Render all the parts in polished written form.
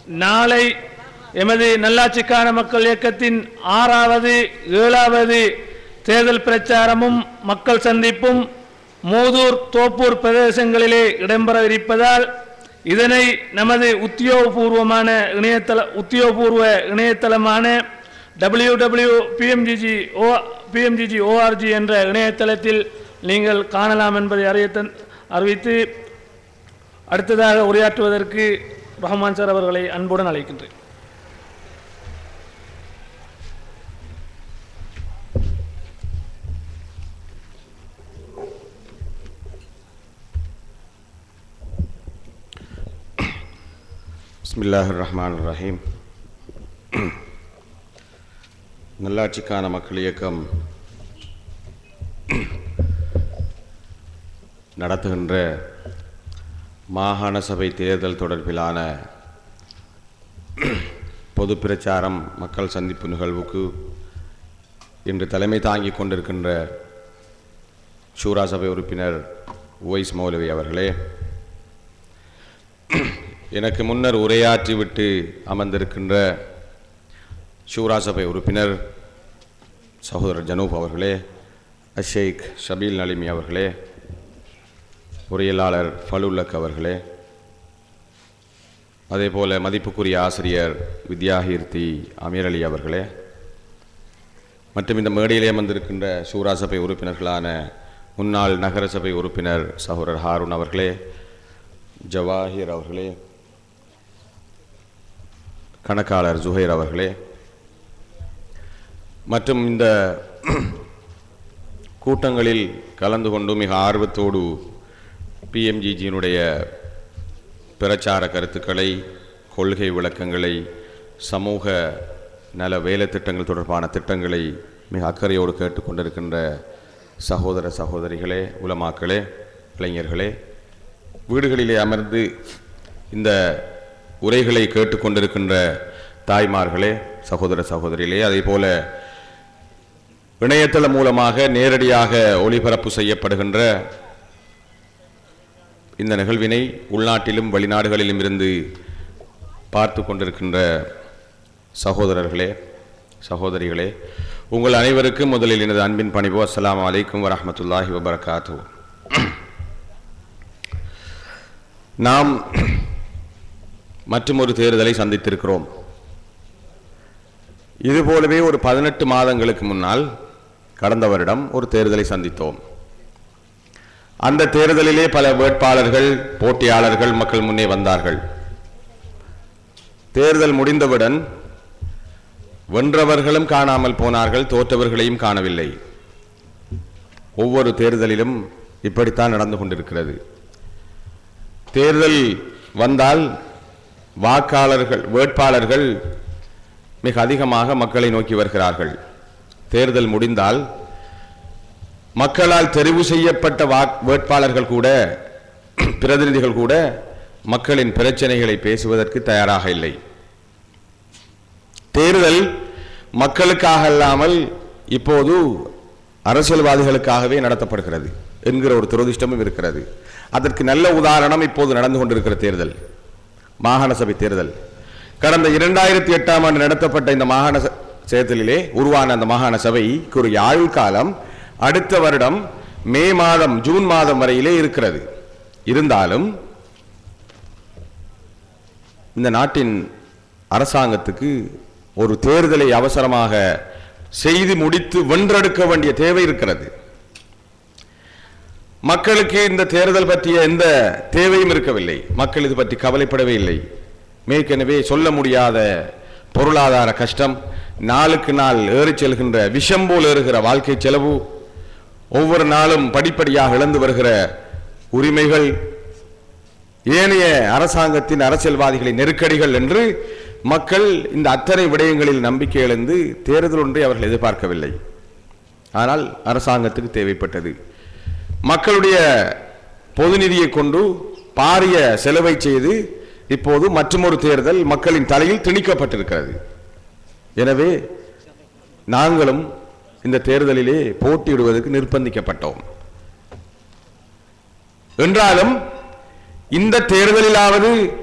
நாளை எமது நல்லாட்சிக்கான மக்கள் இயக்கத்தின் 6வது 7வது தேர்தல் பிரச்சாரமும் மக்கள் சந்திப்பும் மூதூர் தோப்பூர் பிரதேசங்களிலே இடம்பெற இருப்பதால் இதனை நமது உத்தியோகபூர்வ இணையதளமான www.pmgg.org என்ற இணையதளத்தில் நீங்கள் காணலாம் என்பதை அறிவித்து அடுத்ததாக உரையாற்றுவதற்கு ரஹ்மான் சார் அவர்களை அன்புடன் அழைக்கின்றேன். பிஸ்மில்லாஹிர் ரஹ்மானிர் ரஹீம். நல்லாட்சிக்கான மக்கள் இயக்கம் நடத்துகின்ற மாகாண சபை தேர்தல் தொடர்பிலான பொது பிரச்சாரம் மக்கள் சந்திப்பு நிகழ்வுக்கு இன்று தலைமை தாங்கிக் கொண்டிருக்கின்ற ஷூரா சபை உறுப்பினர் உவைஸ் மௌலவி அவர்களே, எனக்கு முன்னர் உரையாற்றிவிட்டு அமர்ந்திருக்கின்ற ஷூரா சபை உறுப்பினர் சகோதரர் ஜனூப் அவர்களே, ஷேக் ஷபீல் நலிமி அவர்களே, பொறியியலாளர் ஃபலுல்லக் அவர்களே, அதேபோல மதிப்புக்குரிய ஆசிரியர் வித்யாகீர்த்தி அமீர் அலி அவர்களே, மற்றும் இந்த மேடையிலே அமர்ந்திருக்கின்ற ஷூரா சபை உறுப்பினர்களான முன்னாள் நகர சபை உறுப்பினர் சகோதரர் ஹாரூன் அவர்களே, ஜவாஹிர் அவர்களே, கணக்காளர் ஜுஹைர் அவர்களே, மற்றும் இந்த கூட்டங்களில் கலந்து கொண்டு மிக ஆர்வத்தோடு பிஎம்ஜிஜியினுடைய பிரச்சார கருத்துக்களை, கொள்கை விளக்கங்களை, சமூக நல வேலை திட்டங்கள் தொடர்பான திட்டங்களை மிக அக்கறையோடு கேட்டுக்கொண்டிருக்கின்ற சகோதர சகோதரிகளே, உலமாக்களே, இளைஞர்களே, வீடுகளிலே அமர்ந்து இந்த உரைகளை கேட்டுக்கொண்டிருக்கின்ற தாய்மார்களே, சகோதர சகோதரிகளே, அதே போல இணையதளம் மூலமாக நேரடியாக ஒளிபரப்பு செய்யப்படுகின்ற இந்த நிகழ்வினை உள்நாட்டிலும் வெளிநாடுகளிலும் இருந்து பார்த்து கொண்டிருக்கின்ற சகோதரர்களே, சகோதரிகளே, உங்கள் அனைவருக்கும் முதலில் எனது அன்பின் பணிவு. அஸ்ஸலாமு அலைக்கும் வரஹ்மத்துல்லாஹி வபரகாத்துஹு. நாம் மற்றும் ஒரு தேர்தலை சந்தித்திருக்கிறோம். இதுபோலவே ஒரு 18 மாதங்களுக்கு முன்னால் கடந்த வருடம் ஒரு தேர்தலை சந்தித்தோம். அந்த தேர்தலிலே பல வேட்பாளர்கள், போட்டியாளர்கள் மக்கள் முன்னே வந்தார்கள். தேர்தல் முடிந்தவுடன் வென்றவர்களும் காணாமல் போனார்கள், தோற்றவர்களையும் காணவில்லை. ஒவ்வொரு தேர்தலிலும் இப்படித்தான் நடந்து கொண்டிருக்கிறது. தேர்தல் வந்தால் வாக்காளர்கள், வேட்பாளர்கள் மிக அதிகமாக மக்களை நோக்கி வருகிறார்கள். தேர்தல் முடிந்தால் மக்களால் தெரிவு செய்யப்பட்ட வேட்பாளர்கள் கூட, பிரதிநிதிகள் கூட மக்களின் பிரச்சனைகளை பேசுவதற்கு தயாராக இல்லை. தேர்தல் மக்களுக்காக இல்லாமல் இப்போது அரசியல்வாதிகளுக்காகவே நடத்தப்படுகிறது என்கிற ஒரு துரதிர்ஷ்டமும் இருக்கிறது. அதற்கு நல்ல உதாரணம் இப்போது நடந்து கொண்டிருக்கிற தேர்தல், மாகாண சபை தேர்தல். கடந்த 2008ஆம் ஆண்டு நடத்தப்பட்ட இந்த மாகாண தேர்தலிலே உருவான அந்த மாகாண சபைக்கு ஒரு ஆயுள் காலம் அடுத்த வருடம் மே மாதம், ஜூன் மாதம் வரையிலே இருக்கிறது. இருந்தாலும் இந்த நாட்டின் அரசாங்கத்துக்கு ஒரு தேர்தலை அவசரமாக செய்து முடித்து வென்றெடுக்க வேண்டிய தேவை இருக்கிறது. மக்களுக்கு இந்த தேர்தல் பற்றிய எந்த தேவையும் இருக்கவில்லை. மக்கள் இது பற்றி கவலைப்படவே இல்லை. மேற்கனவே சொல்ல முடியாத பொருளாதார கஷ்டம், நாளுக்கு நாள் ஏறிச் செல்கின்ற விஷம் போல் ஏறுகிற வாழ்க்கை செலவு, ஒவ்வொரு நாளும் படிப்படியாக இழந்து வருகிற உரிமைகள், ஏனைய அரசாங்கத்தின் அரசியல்வாதிகளின் நெருக்கடிகள் என்று மக்கள் இந்த அத்தனை விடயங்களில் நம்பிக்கை இழந்து தேர்தல் ஒன்றை அவர்கள் எதிர்பார்க்கவில்லை. ஆனால் அரசாங்கத்துக்கு தேவைப்பட்டது. மக்களுடைய பொது நிதியை கொண்டு பாரிய செலவை செய்து இப்போது மற்றொரு தேர்தல் மக்களின் தலையில் திணிக்கப்பட்டிருக்கிறது. எனவே நாங்களும் இந்த தேர்தலிலே போட்டியிடுவதற்கு நிர்பந்திக்கப்பட்டோம். என்றாலும் இந்த தேர்தலிலாவது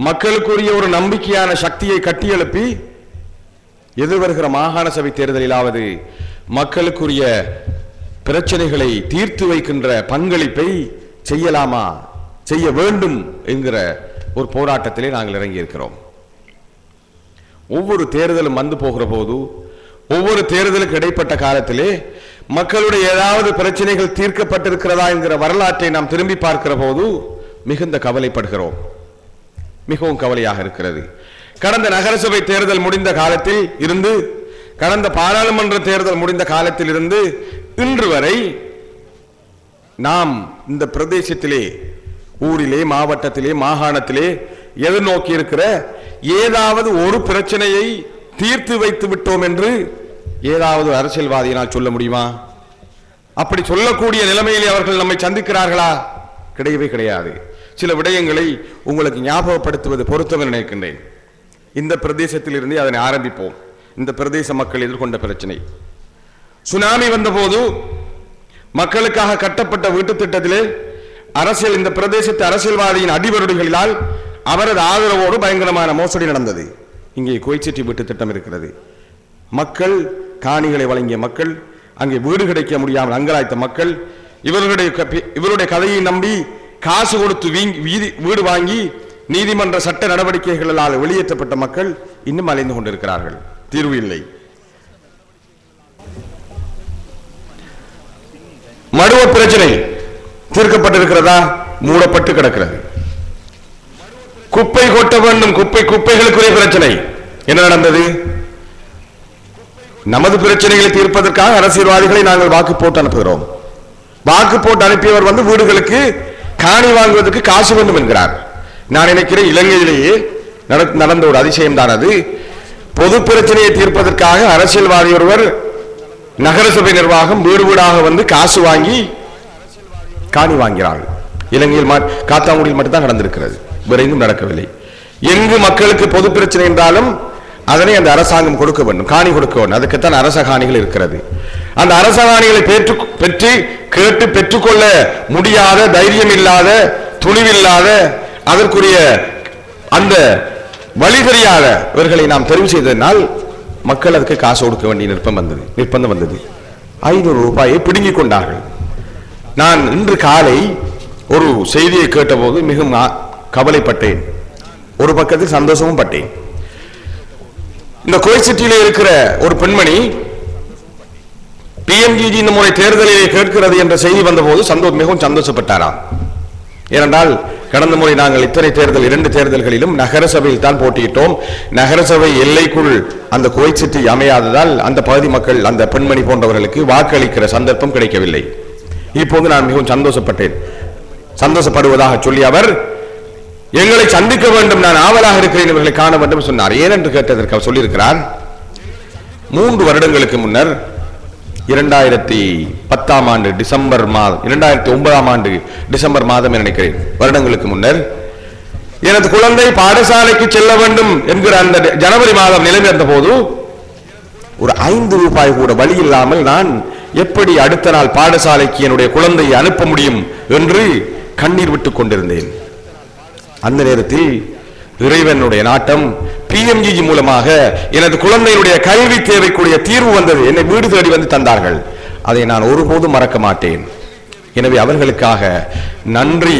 மக்களுக்குரிய ஒரு நம்பிக்கையான சக்தியை கட்டியெழுப்பி எதிர்வருகிற மாகாண சபை தேர்தலிலாவது மக்களுக்குரிய பிரச்சனைகளை தீர்த்து வைக்கின்ற பங்களிப்பை செய்யலாமா, செய்ய வேண்டும் என்கிற ஒரு போராட்டத்திலே நாங்கள் இறங்கி இருக்கிறோம். ஒவ்வொரு தேர்தலும் வந்து போகிற போது, ஒவ்வொரு தேர்தலுக்கு இடைப்பட்ட காலத்திலே மக்களுடைய ஏதாவது பிரச்சனைகள் தீர்க்கப்பட்டிருக்கிறதா என்கிற வரலாற்றை நாம் திரும்பி பார்க்கிற போது மிகுந்த கவலைப்படுகிறோம். மிகவும் கவலையாக இருக்கிறது. கடந்த நகரசபை தேர்தல் முடிந்த காலத்தில் இருந்து, கடந்த பாராளுமன்ற தேர்தல் முடிந்த காலத்தில் இருந்து இன்று வரை நாம் இந்த பிரதேசத்திலே, ஊரிலே, மாவட்டத்திலே, மாகாணத்திலே எதிர்நோக்கி இருக்கிற ஏதாவது ஒரு பிரச்சனையை தீர்த்து வைத்து விட்டோம் என்று ஏதாவது அரசியல்வாதியினால் சொல்ல முடியுமா? அப்படி சொல்லக்கூடிய நிலைமையிலே அவர்கள் நம்மை சந்திக்கிறார்களா? கிடையவே கிடையாது. சில விடயங்களை உங்களுக்கு ஞாபகப்படுத்துவது பொருத்தம் நினைக்கின்றேன். இந்த பிரதேசத்தில் இருந்து அதனை ஆரம்பிப்போம். இந்த பிரதேச மக்கள் எதிர்கொண்ட பிரச்சனை, சுனாமி வந்தபோது மக்களுக்காக கட்டப்பட்ட வீட்டு திட்டத்திலே அரசியல், இந்த பிரதேசத்து அரசியல்வாதியின் அடிவருடிகளால் அவரது ஆதரவோடு பயங்கரமான மோசடி நடந்தது. இங்கே கோய்ச்சிட்டி வீட்டு திட்டம் இருக்கிறது. மக்கள், காணிகளை வழங்கிய மக்கள், அங்கே வீடு கிடைக்க முடியாமல் அங்கலாய்த்த மக்கள், இவருடைய கதையை நம்பி காசு கொடுத்து வீடு வாங்கி நீதிமன்ற சட்ட நடவடிக்கைகளால் வெளியேற்றப்பட்ட மக்கள் இன்னும் அலைந்து கொண்டிருக்கிறார்கள். தீர்வு இல்லை. மடுவ பிரச்சனை தீர்க்கப்பட்டிருக்கிறதா? மூடப்பட்டு கிடக்கிறது. குப்பை கொட்ட வேண்டும், குப்பைகளுக்குரிய பிரச்சனை என்ன நடந்தது? நமது பிரச்சனைகளை தீர்ப்பதற்காக அரசியல்வாதிகளை நாங்கள் வாக்கு போட்டு அனுப்புகிறோம். வாக்கு போட்டு அனுப்பியவர் வந்து வீடுகளுக்கு காணி வாங்குவதற்கு காசு வேண்டும் என்கிறார். நான் நினைக்கிறேன் இலங்கையிலேயே நடந்த ஒரு அதிசயம் தான் அது. பொது பிரச்சனையை தீர்ப்பதற்காக அரசியல்வாதி ஒருவர், நகரசபை நிர்வாகம் வீடு வீடாக வந்து காசு வாங்கி காணி வாங்கிறார்கள். இலங்கையில் காத்தாங்குடியில் மட்டும்தான் நடந்திருக்கிறது, வேற எங்கும் நடக்கவில்லை. எங்கு மக்களுக்கு பொது பிரச்சனை என்றாலும் அதனை அந்த அரசாங்கம் கொடுக்க வேண்டும், காணி கொடுக்க வேண்டும். அதுக்குத்தான் அரச காணிகள் இருக்கிறது. அந்த அரச காணிகளை பெற்று கேட்டு பெற்றுக்கொள்ள முடியாத, தைரியம் இல்லாத, துணிவில்லாத, அதற்குரிய அந்த வழி தெரியாத இவர்களை நாம் தெரிவு செய்ததனால் மக்கள் அதுக்கு காசு கொடுக்க வேண்டிய நிர்பந்தம் வந்தது. 500 ரூபாயை பிடுங்கிக் கொண்டார்கள். நான் இன்று காலை ஒரு செய்தியை கேட்டபோது மிகவும் கவலைப்பட்டேன், ஒரு பக்கத்தில் சந்தோஷமும் பட்டேன். இந்த கோய்ச்சிட்டியிலே இருக்கிற ஒரு பெண்மணி PMGG இந்த முறை தேர்தலிலே கேட்கிறது என்ற செய்தி வந்தபோது மிகவும் சந்தோஷப்பட்டாராம். ஏனென்றால் கடந்த முறை நாங்கள் இத்தனை தேர்தல், 2 தேர்தல்களிலும் நகரசபையில் தான் போட்டியிட்டோம். நகரசபை எல்லைக்குள் அந்த கோய்ச்சிட்டி அமையாததால் அந்த பகுதி மக்கள், அந்த பெண்மணி போன்றவர்களுக்கு வாக்களிக்கிற சந்தர்ப்பம் கிடைக்கவில்லை. இப்போது நான் மிகவும் சந்தோஷப்படுவதாக சொல்லி அவர் எங்களை சந்திக்க வேண்டும், நான் ஆவலாக இருக்கிறேன், இவர்களை காண வேண்டும் சொன்னார். ஏனென்று கேட்டதற்கு அவர் சொல்லியிருக்கிறார், 3 வருடங்களுக்கு முன்னர் 2010ஆம் ஆண்டு டிசம்பர் மாதம், 2009ஆம் ஆண்டு டிசம்பர் மாதம் நினைக்கிறேன், வருடங்களுக்கு முன்னர் எனது குழந்தை பாடசாலைக்கு செல்ல வேண்டும் என்கிற அந்த ஜனவரி மாதம் நிலைமை இருந்த போது ஒரு 5 ரூபாய் கூட வழி இல்லாமல் நான் எப்படி அடுத்த நாள் பாடசாலைக்கு என்னுடைய குழந்தையை அனுப்ப முடியும் என்று கண்ணீர் விட்டுக் கொண்டிருந்தேன். அந்த நேரத்தில் இறைவனுடைய நாட்டம், PMGG மூலமாக எனது குழந்தையினுடைய கல்வி தேவைக்குரிய தீர்வு வந்தது. என்னை வீடு தேடி வந்து தந்தார்கள். அதை நான் ஒருபோதும் மறக்க மாட்டேன். எனவே அவர்களுக்காக நன்றி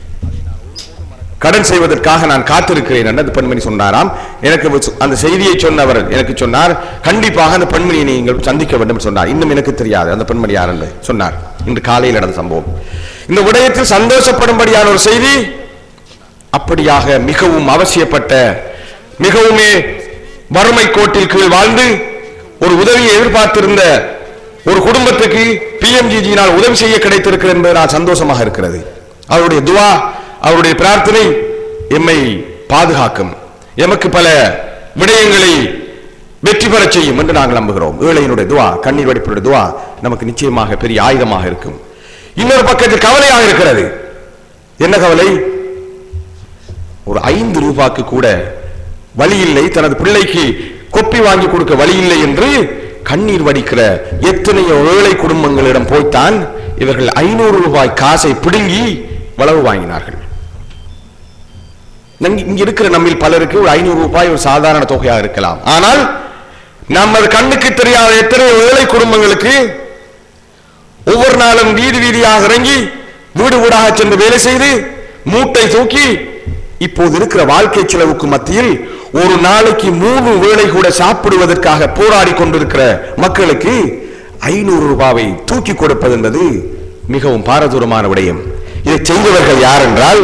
கடன் செய்வதற்காக நான் காத்திருக்கிறேன் என்று அந்த பெண்மணி சொன்னாராம். எனக்கு அந்த செய்தியை சொன்னவர் எனக்கு சொன்னார், கண்டிப்பாக அந்த பெண்மணியை நீங்கள் சந்திக்க வேண்டும் சொன்னார். இன்னும் எனக்கு தெரியாது அந்த பெண்மணி யார் என்று சொன்னார். இன்று காலையில் நடந்த சம்பவம். இந்த விடயத்தில் சந்தோஷப்படும்படியான ஒரு செய்தி. அப்படியாக மிகவும் அவசியப்பட்ட, மிகவுமே வறுமை கோட்டில் கீழ் வாழ்ந்து ஒரு உதவியை எதிர்பார்த்திருந்த ஒரு குடும்பத்துக்கு PMGG-யினால் உதவி செய்ய கிடைத்திருக்கிறது என்பது நான் சந்தோஷமாக இருக்கிறது. அவருடைய துவா, அவருடைய பிரார்த்தனை எம்மை பாதுகாக்கும், எமக்கு பல விடயங்களை வெற்றி பெற செய்யும் என்று நாங்கள் நம்புகிறோம். ஏழையினுடைய துவா, கண்ணீர் வடிப்புடைய துவா நமக்கு நிச்சயமாக பெரிய ஆயுதமாக இருக்கும். இன்னொரு பக்கத்தில் கவலையாக இருக்கிறது. என்ன கவலை? ஒரு 5 ரூபாய்க்கு கூட வழி இல்லை, தனது பிள்ளைக்கு கொப்பி வாங்கி கொடுக்க வழி இல்லை என்று கண்ணீர் வடிக்கிற எத்தனையோ ஏழை குடும்பங்களிடம் போய்த்தான் இவர்கள் 500 ரூபாய் காசை பிடுங்கி வளவு வாங்கினார்கள். இங்க இருக்கிற நம்மில் பலருக்கு ஒரு 500 ரூபாய் ஒரு சாதாரண தொகையாக இருக்கலாம். ஆனால் நம்ம கண்ணுக்கு தெரியாத எத்தனை ஏழை குடும்பங்களுக்கு ஒவ்வொரு நாளும் வீதி வீதியாக இறங்கி வீடு வீடாக சென்று வேலை செய்து மூட்டை தூக்கி இப்போது இருக்கிற வாழ்க்கை செலவுக்கு மத்தியில் ஒரு நாளைக்கு 3 வேளை கூட சாப்பிடுவதற்காக போராடி கொண்டிருக்கிற மக்களுக்கு 500 ரூபாவை தூக்கி கொடுப்பது என்பது மிகவும் பாரதூரமான விடயம். இதை செய்தவர்கள் யார் என்றால்,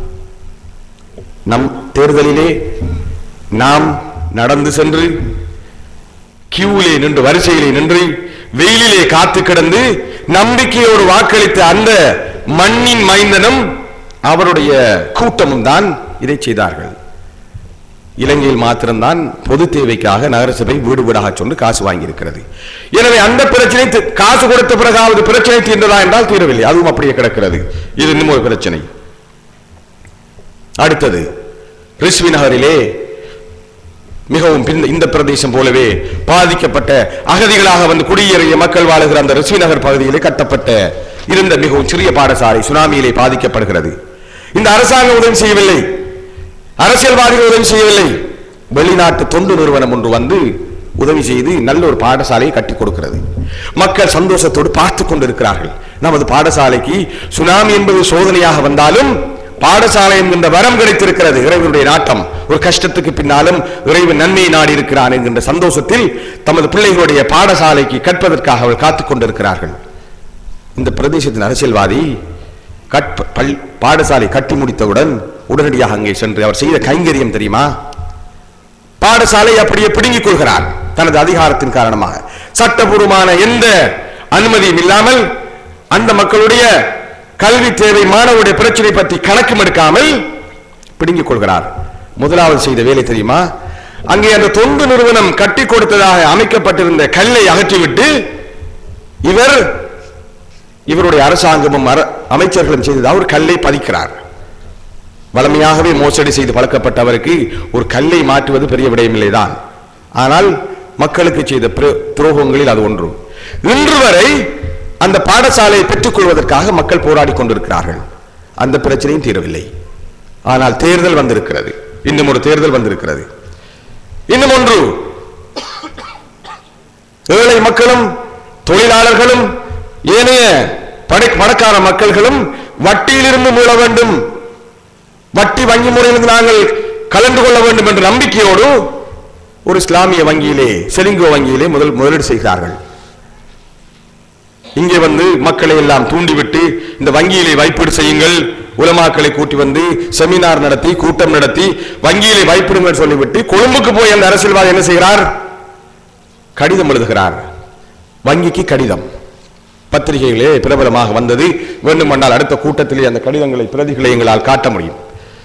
நம் தேர்தலிலே நாம் நடந்து சென்று கியூவிலே நின்று வரிசையிலே நின்று வெயிலிலே காத்து கிடந்து நம்பிக்கையோடு வாக்களித்த அந்த மண்ணின் மைந்தனும் அவருடைய கூட்டமும் தான் இதை செய்தார்கள். இலங்கையில் மாத்திரம்தான் பொது தேவைக்காக நகரசபை வீடு வீடாக சொன்று காசு வாங்கி இருக்கிறது. எனவே அந்த பிரச்சனை காசு கொடுத்த பிறகாவது பிரச்சனை தீர்ந்ததா என்றால் தீரவில்லை, அதுவும் அப்படியே கிடக்கிறது. இது இன்னும் ஒரு பிரச்சனை. அடுத்தது, ரிஸ்வி நகரிலே மிகவும் இந்த பிரதேசம் போலவே பாதிக்கப்பட்ட அகதிகளாக வந்து குடியேறிய மக்கள் வாழுகிற அந்த ரிஸ்வி நகர் பகுதியிலே கட்டப்பட்ட இருந்த மிகவும் சிறிய பாடசாலை சுனாமியிலே பாதிக்கப்படுகிறது. இந்த அரசாங்கம் உதவி செய்யவில்லை, அரசியல்வாதிகள் உதவி செய்யவில்லை, வெளிநாட்டு தொண்டு நிறுவனம் ஒன்று வந்து உதவி செய்து நல்ல ஒரு பாடசாலையை கட்டி கொடுக்கிறது. மக்கள் சந்தோஷத்தோடு பார்த்து கொண்டிருக்கிறார்கள். நமது பாடசாலைக்கு சுனாமி என்பது சோதனையாக வந்தாலும் பாடசாலை என்கின்ற வரம் கிடைத்திருக்கிறது. இறைவனுடைய நாட்டம், ஒரு கஷ்டத்துக்கு பின்னாலும் இறைவன் நன்மையை நாடி இருக்கிறான் என்கின்ற சந்தோஷத்தில் தமது பிள்ளைகளுடைய பாடசாலைக்கு கற்பதற்காக அவர்கள் காத்துக் கொண்டிருக்கிறார்கள். இந்த பிரதேசத்தின் அரசியல்வாதி பாடசாலை கட்டி முடித்தவுடன் உடனடியாக அங்கே சென்று அவர் செய்த கைங்கரியம் தெரியுமா? பாடசாலை அப்படியே பிடுங்கிக் கொள்கிறார். தனது அதிகாரத்தின் காரணமாக சட்டபூர்வமான எந்த அனுமதியும் இல்லாமல் அந்த மக்களுடைய கல்வி தேவை மாணவருடைய பிரச்சனை பற்றி கணக்கும் எடுக்காமல் பிடுங்கிக் கொள்கிறார். முதலாவது செய்த வேலை தெரியுமா? அங்கே அந்த தொண்டு நிறுவனம் கட்டி கொடுத்ததாக அமைக்கப்பட்டிருந்த கல்லை அகற்றிவிட்டு இவருடைய அரசாங்கமும் அமைச்சர்களும் செய்ததாக ஒரு கல்லை பதிக்கிறார். வளமையாகவே மோசடி செய்து பழக்கப்பட்டவருக்கு ஒரு கல்லை மாற்றுவது பெரிய விடயமில்லைதான். ஆனால் மக்களுக்கு செய்த துரோகங்களில் அது ஒன்று. இன்று வரை அந்த பாடசாலையை பெற்றுக் கொள்வதற்காக மக்கள் போராடி கொண்டிருக்கிறார்கள். அந்த பிரச்சனையும் தீரவில்லை. ஆனால் தேர்தல் வந்திருக்கிறது, இன்னும் ஒரு தேர்தல் வந்திருக்கிறது. இன்னும் ஒன்று, ஏழை மக்களும் தொழிலாளர்களும் ஏனைய பணக்கார மக்கள்களும் வட்டியிலிருந்து மீள வேண்டும், வட்டி வங்கி முறையிலிருந்து நாங்கள் கலந்து கொள்ள வேண்டும் என்ற நம்பிக்கையோடு ஒரு இஸ்லாமிய வங்கியிலே, செலிங்கோ வங்கியிலே முதலீடு செய்கிறார்கள். இங்கே வந்து மக்களை எல்லாம் தூண்டிவிட்டு இந்த வங்கியிலே வைப்பீடு செய்யுங்கள், உலமாக்களை கூட்டி வந்து செமினார் நடத்தி கூட்டம் நடத்தி வங்கியிலே வைப்பிடுங்கள் சொல்லிவிட்டு கொழும்புக்கு போய் அந்த அரசியல்வாதி என்ன செய்கிறார்? கடிதம் எழுதுகிறார். வங்கிக்கு கடிதம் பத்திரிகைகளே பிரபலமாக வந்தது. வேண்டுமென்றால் அடுத்த கூட்டத்திலே அந்த கடிதங்களை பிரதிகளை எங்களால் காட்ட முடியும்.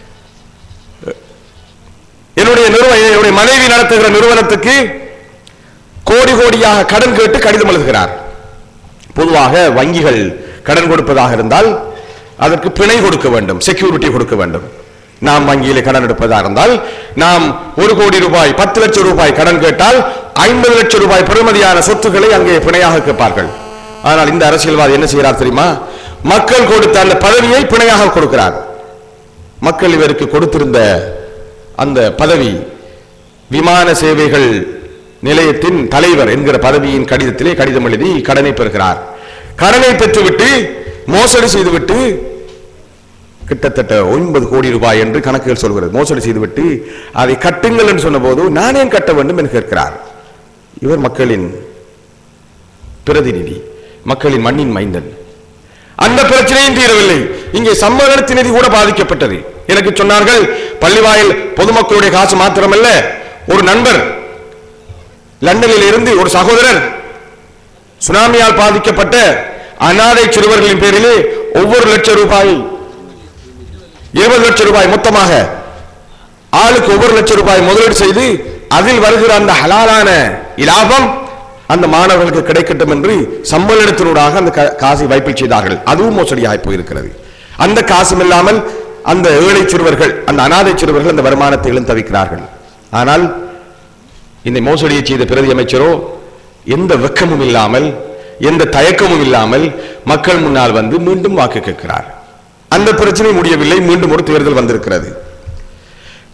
என்னுடைய மனைவி நடத்துகிற நிறுவனத்துக்கு கோடி கோடியாக கடன் கேட்டு கடிதம் எழுதுகிறார். பொதுவாக வங்கிகள் கடன் கொடுப்பதாக இருந்தால் அதற்கு பிணை கொடுக்க வேண்டும், செக்யூரிட்டி கொடுக்க வேண்டும். நாம் வங்கியிலே கடன் எடுப்பதாக இருந்தால் நாம் 1 கோடி ரூபாய் 10 லட்சம் ரூபாய் கடன் கேட்டால் 50 லட்சம் ரூபாய் பெறுமதியான சொத்துக்களை அங்கே பிணையாக கேட்பார்கள். ஆனால் இந்த அரசியல்வாதி என்ன செய்கிறார் தெரியுமா? மக்கள் கொடுத்த அந்த பதவியை பிணையாக கொடுக்கிறார். மக்கள் இவருக்கு கொடுத்திருந்த அந்த பதவி விமான சேவைகள் நிலையத்தின் தலைவர் என்கிற பதவியின் கடிதத்திலே கடிதம் எழுதி கடனை பெறுகிறார். கடனை பெற்றுவிட்டு மோசடி செய்துவிட்டு கிட்டத்தட்ட 9 கோடி ரூபாய் என்று கணக்குகள் சொல்கிறது. மோசடி செய்துவிட்டு அதை கட்டுங்கள் என்று சொன்ன போது நான் ஏன் கட்ட வேண்டும் என்று கேட்கிறார். இவர் மக்களின் பிரதிநிதி, மக்களின் மண்ணின் மைந்தன். அந்த பிரச்சனையும் தீரவில்லை. இங்கே சம்மேளனத்தின் நிதி கூட பாதிக்கப்பட்டது. எனக்கு சொன்னார்கள், பள்ளிவாயில் பொதுமக்களுடைய காசு மாத்திரமல்ல, ஒரு நண்பர் லண்டனில் இருந்து ஒரு சகோதரர் சுனாமியால் பாதிக்கப்பட்ட அனாதை சிறுவர்களின் பேரிலே ஒவ்வொரு லட்சம் ரூபாய் 20 லட்சம் ரூபாய் மொத்தமாக ஆளுக்கு ஒவ்வொரு லட்சம் ரூபாய் முதலீடு செய்து அதில் வருகிற அந்த ஹலாலான இலாபம் அந்த மாணவர்களுக்கு கிடைக்கட்டும் என்று சம்மேளனத்தினூடாக அந்த காசை வைப்பில் செய்தார்கள். அதுவும் மோசடியாக போயிருக்கிறது. அந்த காசும் இல்லாமல் அந்த ஏழை சிறுவர்கள், அந்த அனாதை சிறுவர்கள் அந்த வருமானத்தை இழந்தவிக்கிறார்கள். ஆனால் இந்த மோசடியை செய்த பிரதி அமைச்சரோ எந்த வெக்கமும் இல்லாமல், எந்த தயக்கமும் இல்லாமல் மக்கள் முன்னால் வந்து மீண்டும் வாக்கு கேட்கிறார். அந்த பிரச்சனை முடியவில்லை. மீண்டும் ஒரு தேர்தல் வந்திருக்கிறது.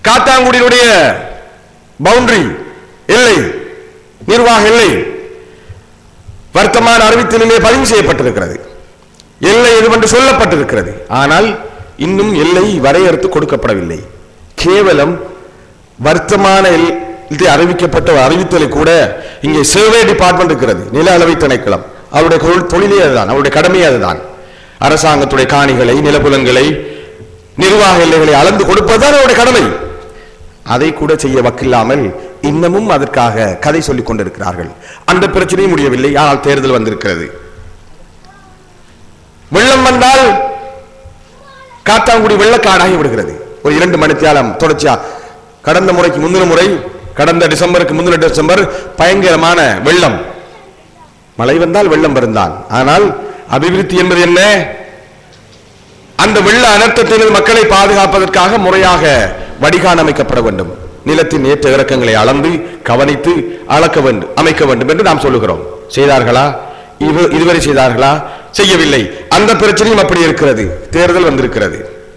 காத்தாங்குடியினுடைய பவுண்டரி எல்லை, நிர்வாக எல்லை வர்த்தமான அறிவித்தலிலே பதிவு செய்யப்பட்டிருக்கிறது. எல்லை எதுவென்று சொல்லப்பட்டிருக்கிறது. ஆனால் இன்னும் எல்லை வரையறுத்து கொடுக்கப்படவில்லை. கேவலம் வர்த்தமான அறிவிக்கப்பட்ட அறிவித்தலை கூட இங்கே சர்வே டிபார்ட்மெண்ட் இருக்கிறது, நில அளவை திணைக்களம். அவருடைய தொழிலே அதுதான், அவருடைய கடமையே அதுதான். அரசாங்கத்துடைய காணிகளை, நிலப்புலன்களை, நிர்வாக எல்லைகளை அளந்து கொடுப்பதுதான் அவருடைய கடமை. அதை கூட செய்ய வக்கில்லாமல் இன்னமும் அதற்காக கதை சொல்லிக் கொண்டிருக்கிறார்கள். அந்த பிரச்சனையும் முடியவில்லை. ஆனால் தேர்தல் வந்திருக்கிறது. வெள்ளம் வந்தால் காத்தாங்குடி வெள்ளக்காடாகி விடுகிறது. ஒரு 2 மணித்தியாலம் தொடர்ச்சியா கடந்த முறைக்கு முந்தின முறை, கடந்த டிசம்பருக்கு முந்தின டிசம்பர் பயங்கரமான வெள்ளம். மழை வந்தால் வெள்ளம் வருந்தான். ஆனால் அபிவிருத்தி என்பது என்ன? அந்த வெள்ள அனர்த்தத்திலிருந்து மக்களை பாதுகாப்பதற்காக முறையாக வடிகான் அமைக்கப்பட வேண்டும். நிலத்தின் ஏற்ற இறக்கங்களை அளந்து கவனித்து அளக்க வேண்டும், அமைக்க வேண்டும் என்று நாம் சொல்லுகிறோம். செய்தார்களா? இதுவரை செய்தார்களா? செய்யவில்லை. அந்த பிரச்சனையும் அப்படி இருக்கிறது. தேர்தல் வந்திருக்கிறது.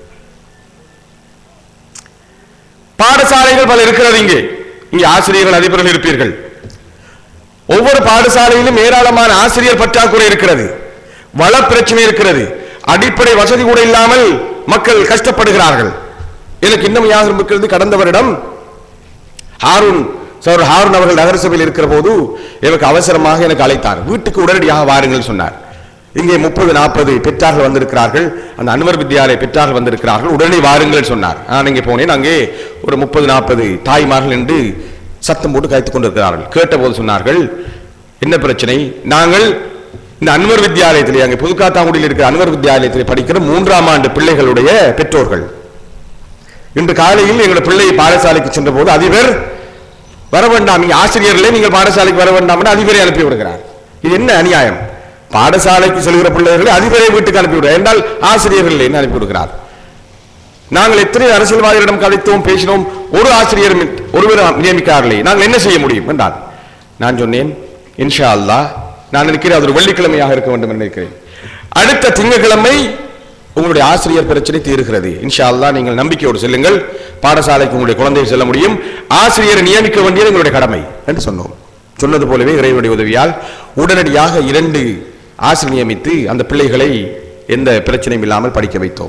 பாடசாலைகள் பல இருக்கிறது. இங்கே ஆசிரியர்கள், அதிபர்கள் இருப்பீர்கள். ஒவ்வொரு பாடசாலையிலும் ஏராளமான ஆசிரியர் பற்றாக்குறை இருக்கிறது. வள பிரச்சனை இருக்கிறது. அடிப்படை வசதி கூட இல்லாமல் மக்கள் கஷ்டப்படுகிறார்கள். எனக்கு இன்னும் ஞாபகம் இருக்கிறது, கடந்த வருடம் ஹாரூன் அவர்கள் நகரசபையில் இருக்கிற போது எனக்கு அவசரமாக எனக்கு அழைத்தார். வீட்டுக்கு உடனடியாக வாருங்கள் சொன்னார். இங்கே 30-40 பெற்றார்கள் வந்திருக்கிறார்கள், அந்த அன்வர் வித்யாலய பெற்றார்கள் வந்திருக்கிறார்கள், உடனே வாருங்கள் சொன்னார். நான் இங்கே போனேன். அங்கே ஒரு 30-40 தாய்மார்கள் என்று சத்தம் போட்டு காய்த்துக் கொண்டிருக்கிறார்கள். கேட்டபோது சொன்னார்கள், என்ன பிரச்சனை? நாங்கள் இந்த அன்வர் வித்யாலயத்திலே, அங்கே புதுக்காத்தாங்குடியில் இருக்கிற அன்வர் வித்யாலயத்தில் படிக்கிற 3ஆம் ஆண்டு பிள்ளைகளுடைய பெற்றோர்கள் இன்று காலையில் எங்கள் பிள்ளை பாடசாலைக்கு சென்ற போது அதிபர் வர வேண்டாம், நீங்க ஆசிரியர்களே நீங்கள் பாடசாலைக்கு வர வேண்டாம் என்று அதிபரை அனுப்பி விடுகிறார். இது என்ன அநியாயம்? பாடசாலைக்கு செல்கிற பிள்ளைகளை அதிபரை வீட்டுக்கு அனுப்பிவிடுகிறார் என்றால் ஆசிரியர்கள் என்ன அனுப்பி விடுகிறார்? நாங்கள் எத்தனை அரசியல்வாதிகளிடம் கதைத்தோம், பேசினோம், ஒரு ஆசிரியர் ஒருவர் நியமிக்கிறார்களே, நாங்கள் என்ன செய்ய முடியும் என்றார். நான் சொன்னேன், இன்ஷா அல்லாஹ், நான் நினைக்கிறேன் அது ஒரு வெள்ளிக்கிழமையாக இருக்க வேண்டும் என்று நினைக்கிறேன். அடுத்த திங்கட்கிழமை உங்களுடைய ஆசிரியர் பிரச்சனை தீர்கிறது. இன்ஷா அல்லாஹ் நீங்கள் நம்பிக்கையோடு செல்லுங்கள், பாடசாலைக்கு உங்களுடைய குழந்தையை செல்ல முடியும். ஆசிரியரை நியமிக்க வேண்டியது எங்களுடைய கடமை என்று சொன்னோம். சொன்னது போலவே இறைவனுடைய உதவியால் உடனடியாக 2 ஆசிரியர் நியமித்து அந்த பிள்ளைகளை எந்த பிரச்சனையும் இல்லாமல் படிக்க வைத்தோம்.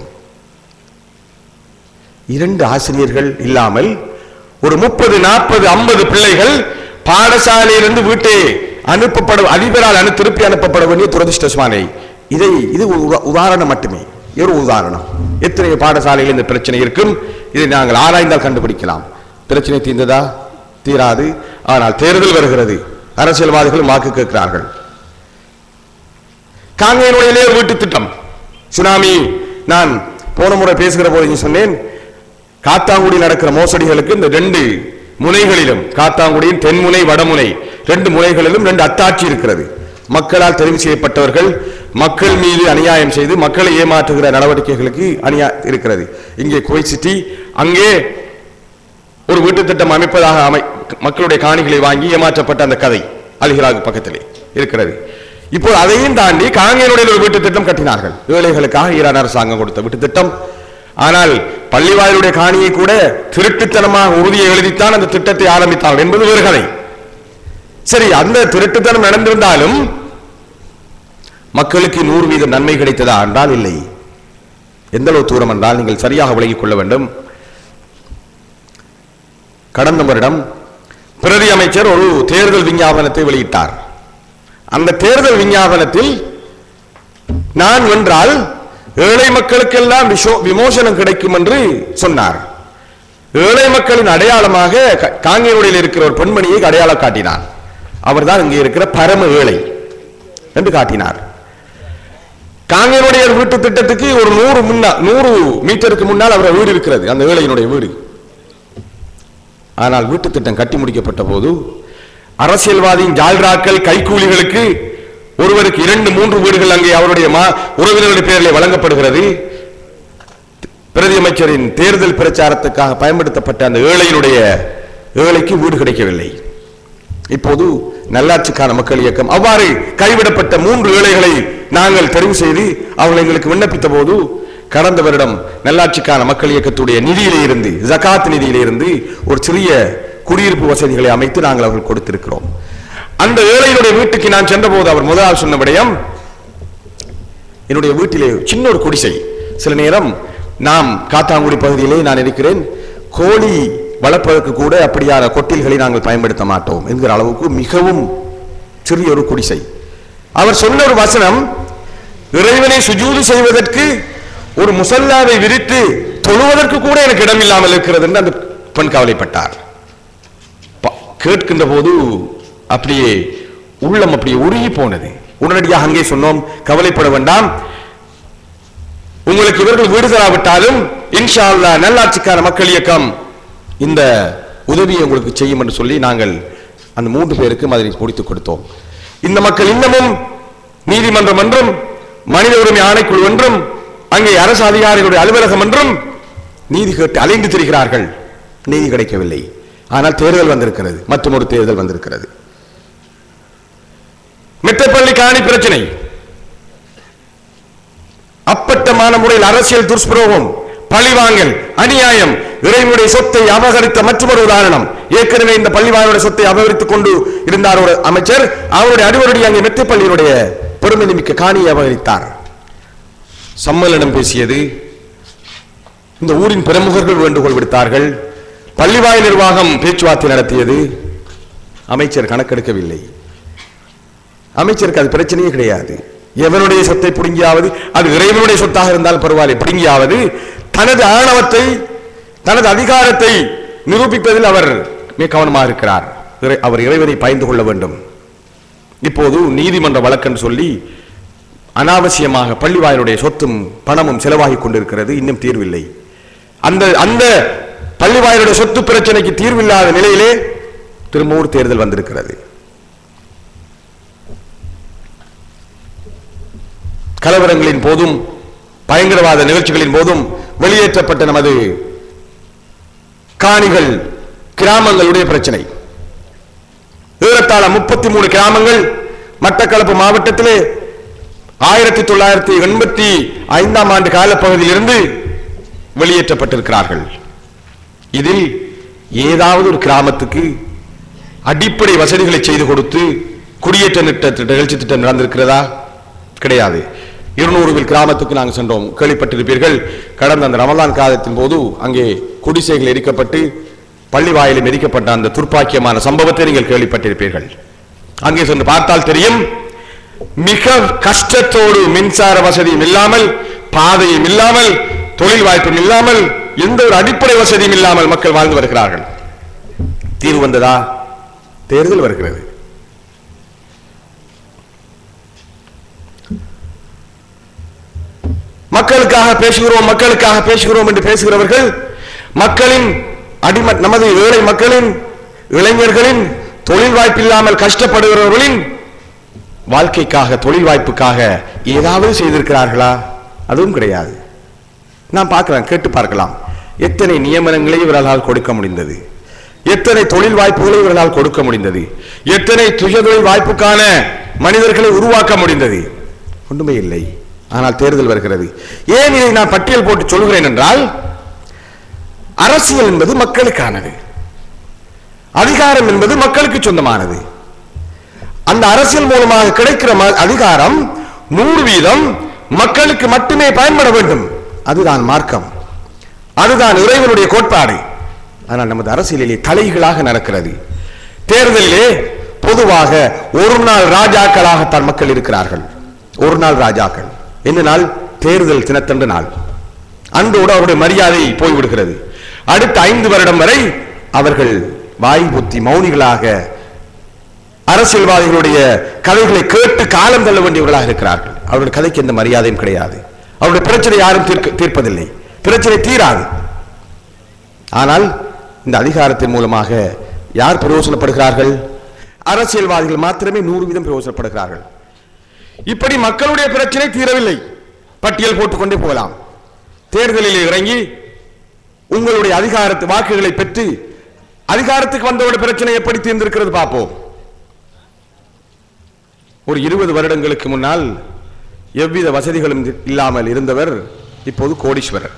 2 ஆசிரியர்கள் இல்லாமல் ஒரு 30, 40, 50 பிள்ளைகள் பாடசாலையிலிருந்து வீட்டை அனுப்பப்பட, அதிபரால் திருப்பி அனுப்பப்பட வேண்டிய துரதிருஷ்டமான இது உதாரணம் மட்டுமே, ஒரு உதாரணம். எத்தனை பாடசாலையில் இந்த பிரச்சனை இருக்கும். இதை நாங்கள் ஆராய்ந்தால் கண்டுபிடிக்கலாம். பிரச்சனை தீர்ந்ததா? தீராது. ஆனால் தேர்தல் வருகிறது, அரசியல்வாதிகள் வாக்கு கேட்கிறார்கள். காங்கேயனுடைய வீட்டு திட்டம் சுனாமி, நான் போன முறை பேசுகிற போது சொன்னேன், காத்தாங்குடி நடக்கிற மோசடிகளுக்கு இந்த 2 முனைகளிலும், காத்தாங்குடியின் தென்முனை வடமுனை 2 முனைகளிலும் 2 அத்தாட்சி இருக்கிறது. மக்களால் தெரிவு செய்யப்பட்டவர்கள் மக்கள் மீது அநியாயம் செய்து மக்களை ஏமாற்றுகிற நடவடிக்கைகளுக்கு இருக்கிறது. இங்கே குவைத் சிட்டி, அங்கே ஒரு வீட்டு திட்டம் அமைப்பதாக மக்களுடைய காணிகளை வாங்கி ஏமாற்றப்பட்ட அந்த கதை அலிஹிராக் பக்கத்திலே இருக்கிறது. இப்போ அதையும் தாண்டி காங்கேயனுடைய ஒரு வீட்டு திட்டம் கட்டினார்கள், ஏழைகளுக்காக ஈரான் அரசாங்கம் கொடுத்த வீட்டு திட்டம். ஆனால் பள்ளிவாயிலுடைய காணியை கூட திருட்டுத்தனமாக உறுதியை எழுதித்தான் அந்த திட்டத்தை ஆரம்பித்தார்கள் என்பது வேறு கதை. சரி, அந்த திருட்டுத்தனம் நடந்திருந்தாலும் மக்களுக்கு 100% நன்மை கிடைத்ததா என்றால் இல்லை. எந்த அளவு தூரம் என்றால் நீங்கள் சரியாக விளங்கிக் கொள்ள வேண்டும். கடந்த வருடம் பிரதி அமைச்சர் ஒரு தேர்தல் விஞ்ஞாபனத்தை வெளியிட்டார். அந்த தேர்தல் விஞ்ஞாபனத்தில் நான் வென்றால் ஏழை மக்களுக்கெல்லாம் விமோசனம் கிடைக்கும் என்று சொன்னார். ஏழை மக்களின் அடையாளமாக காங்கேயனுடைய இருக்கிற ஒரு பெண்மணியை அடையாளம் காட்டினார். அவர்தான் இங்கே இருக்கிற பரம ஏழை என்று காட்டினார். காங்கேயனுடைய வீட்டு திட்டத்துக்கு ஒரு 100 மீட்டருக்கு முன்னால் அவர் வீடு இருக்கிறது, அந்த ஏழையினுடைய வீடு. ஆனால் வீட்டு திட்டம் கட்டி முடிக்கப்பட்ட போது அரசியல்வாதியின் ஜால்ராக்கள், கைக்கூலிகளுக்கு ஒருவருக்கு 2-3 வீடுகள் அங்கே அவருடைய உறவினர்களுடைய பெயரில் வழங்கப்படுகிறது. பிரதி அமைச்சரின் தேர்தல் பிரச்சாரத்துக்காக பயன்படுத்தப்பட்ட அந்த ஏழைக்கு வீடு கிடைக்கவில்லை. இப்போது நல்லாட்சிக்கான மக்கள் இயக்கம் அவ்வாறு கைவிடப்பட்ட 3 ஏழைகளை நாங்கள் தெரிவு செய்து அவர்கள் எங்களுக்கு விண்ணப்பித்த போது கடந்த வருடம் நல்லாட்சிக்கான மக்கள் இயக்கத்துடைய நிதியிலே இருந்து ஜகாத் நிதியிலே இருந்து ஒரு சிறிய குடியிருப்பு வசதிகளை அமைத்து நாங்கள் அவர்கள் கொடுத்திருக்கிறோம். அந்த ஏழையினுடைய வீட்டுக்கு நான் சென்றபோது அவர் முதலாவது சொன்ன விடயம், என்னுடைய வீட்டிலே சின்ன ஒரு குடிசை. சில நேரம் நாம் காத்தாங்குடி பகுதியிலே நான் இருக்கிறேன், கோழி வளர்ப்பதற்கு கூட அப்படியான கொட்டில்களை நாங்கள் பயன்படுத்த மாட்டோம் என்கிற அளவுக்கு மிகவும் சிறிய ஒரு குடிசை. அவர் சொன்ன ஒரு வசனம், இறைவனை சுஜூது செய்வதற்கு ஒரு முசல்லாவை விரித்து தொழுவதற்கு கூட எனக்கு இடம் இல்லாமல் இருக்கிறது என்று அந்த பெண் கவலைப்பட்டார். கேட்கின்ற போது அப்படியே உள்ளம் அப்படியே உருகி போனது. உடனடியாக அங்கே சொன்னோம், கவலைப்பட வேண்டாம், உங்களுக்கு இவர்கள் வீடு தராவிட்டாலும் இன்ஷா அல்லாஹ் நல்லாட்சிக்கான மக்கள் இயக்கம் இந்த உதவியை உங்களுக்கு செய்யும் என்று சொல்லி நாங்கள் அந்த 3 பேருக்கு அதை முடித்துக் கொடுத்தோம். இந்த மக்கள் இன்னமும் நீதிமன்றம் என்றும் மனித உரிமை ஆணைக்குழு என்றும் அங்கே அரசு அதிகாரிகளுடைய அலுவலகம் என்றும் நீதி கேட்டு அலைந்து திரிகிறார்கள், நீதி கிடைக்கவில்லை. ஆனால் தேர்தல் வந்திருக்கிறது, மற்றும் ஒரு தேர்தல் வந்திருக்கிறது. மெட்டப்பள்ளி காணி பிரச்சனை அப்பட்டமான முறையில் அரசியல் துஷ்பிரயோகம், பழிவாங்கல், அநியாயம், இறைவனுடைய சொத்தை அபகரித்த மற்றொரு உதாரணம். ஏற்கனவே இந்த பள்ளிவாயனுடைய சொத்தை அபகரித்துக் கொண்டு இருந்தார் ஒரு அமைச்சர், அவருடைய அடிவருடைய அங்கே மெட்டப்பள்ளியினுடைய பெருமை மிக்க காணியை அபகரித்தார். சம்மேளனம் பேசியது, இந்த ஊரின் பிரமுகர்கள் வேண்டுகோள் விடுத்தார்கள், பள்ளிவாய் நிர்வாகம் பேச்சுவார்த்தை நடத்தியது, அமைச்சர் கணக்கெடுக்கவில்லை. அமைச்சருக்கு அது பிரச்சனையே கிடையாது. எவனுடைய சொத்தை பிடுங்கியாவது, அது இறைவனுடைய சொத்தாக இருந்தால் பரவாயில்லை, பிடுங்கியாவது தனது ஆணவத்தை தனது அதிகாரத்தை நிரூபிப்பதில் அவர் மிக கவனமாக இருக்கிறார். அவர் இறைவனை பயந்து கொள்ள வேண்டும். இப்போது நீதிமன்ற வழக்கென்று சொல்லி அனாவசியமாக பள்ளிவாயனுடைய சொத்தும் பணமும் செலவாகி கொண்டிருக்கிறது, இன்னும் தீர்வில்லை. அந்த பள்ளிவாயனுடைய சொத்து பிரச்சனைக்கு தீர்வில்லாத நிலையிலே திரும்பவும் தேர்தல் வந்திருக்கிறது. கலவரங்களின் போதும் பயங்கரவாத நிகழ்ச்சிகளின் போதும் வெளியேற்றப்பட்ட நமது காணிகள் கிராமங்களுடைய பிரச்சனை. ஏறத்தாழ 33 கிராமங்கள் மட்டக்களப்பு மாவட்டத்திலே 1985 ஆண்டு காலப்பகுதியில் இருந்து வெளியேற்றப்பட்டிருக்கிறார்கள். இதில் ஏதாவது ஒரு கிராமத்துக்கு அடிப்படை வசதிகளை செய்து கொடுத்து குடியேற்ற நிகழ்ச்சி திட்டம் நடந்திருக்கிறதா? கிடையாது. 200 கிராமத்துக்கு நாங்கள் சென்றோம், கேள்விப்பட்டிருப்பீர்கள். கடந்த அந்த ரமலான் காலத்தின் போது அங்கே குடிசைகள் எரிக்கப்பட்டு பள்ளி வாயிலும் எரிக்கப்பட்ட அந்த துர்ப்பாக்கியமான சம்பவத்தை நீங்கள் கேள்விப்பட்டிருப்பீர்கள். அங்கே சென்று பார்த்தால் தெரியும், மிக கஷ்டத்தோடு மின்சார வசதியும் இல்லாமல், பாதையும் இல்லாமல், தொழில் வாய்ப்பும் இல்லாமல், எந்த ஒரு அடிப்படை வசதியும் இல்லாமல் மக்கள் வாழ்ந்து வருகிறார்கள். தீர்வு வந்ததா? தேர்தல் வருகிறது. மக்களுக்காக பேசுகிறோம், மக்களுக்காக பேசுகிறோம் என்று பேசுகிறவர்கள் மக்களின் நமது ஏழை மக்களின், இளைஞர்களின், தொழில் வாய்ப்பு இல்லாமல் கஷ்டப்படுகிறவர்களின் வாழ்க்கைக்காக, தொழில் வாய்ப்புக்காக ஏதாவது செய்திருக்கிறார்களா? அதுவும் கிடையாது. நான் பார்க்கலாம், கேட்டு பார்க்கலாம், எத்தனை நியமனங்களை இவர்களால் கொடுக்க முடிந்தது, எத்தனை தொழில் வாய்ப்புகளை இவர்களால் கொடுக்க முடிந்தது, எத்தனை சுயதொழில் வாய்ப்புக்கான மனிதர்களை உருவாக்க முடிந்தது? ஒன்றுமே இல்லை. ஆனால் தேர்தல் வருகிறது. ஏன் இதை நான் பட்டியல் போட்டு சொல்கிறேன் என்றால், அரசியல் என்பது மக்களுக்கானது, அதிகாரம் என்பது மக்களுக்கு சொந்தமானது. அந்த அரசியல் மூலமாக கிடைக்கிற அதிகாரம் 100% மக்களுக்கு மட்டுமே பயன்பட வேண்டும். அதுதான் மார்க்கம், அதுதான் இறைவனுடைய கோட்பாடு. ஆனால் நமது அரசியலிலே தலைகளாக நடக்கிறது. தேர்தலிலே பொதுவாக ஒரு நாள் ராஜாக்களாகத்தான் மக்கள் இருக்கிறார்கள். ஒரு நாள் ராஜாக்கள். என்ன நாள்? தேர்தல் தினத்தன்று நாள். அன்றோடு அவருடைய மரியாதை போய்விடுகிறது. அடுத்த 5 வருடம் வரை அவர்கள் வாய் புத்தி மௌனிகளாக அரசியல்வாதிகளுடைய கதைகளை கேட்டு காலம் தள்ள வேண்டியவர்களாக இருக்கிறார்கள். அவருடைய கதைக்கு எந்த மரியாதையும் கிடையாது. அவருடைய பிரச்சனை யாரும் தீர்ப்பதில்லை, பிரச்சனை தீராது. ஆனால் இந்த அதிகாரத்தின் மூலமாக யார் பிரயோசனப்படுகிறார்கள்? அரசியல்வாதிகள் மாத்திரமே 100% பிரயோசனப்படுகிறார்கள். இப்படி மக்களுடைய பிரச்சனை தீரவில்லை. பட்டியல் போட்டுக்கொண்டே போகலாம். தேர்தலில் இறங்கி உங்களுடைய அதிகாரத்து வாக்குகளை பெற்று அதிகாரத்துக்கு வந்தவருடைய பிரச்சனை எப்படி தீர்ந்திருக்கிறது பார்ப்போம். ஒரு 20 வருடங்களுக்கு முன்னால் எவ்வித வசதிகளும் இல்லாமல் இருந்தவர் இப்போது கோடீஸ்வரர்.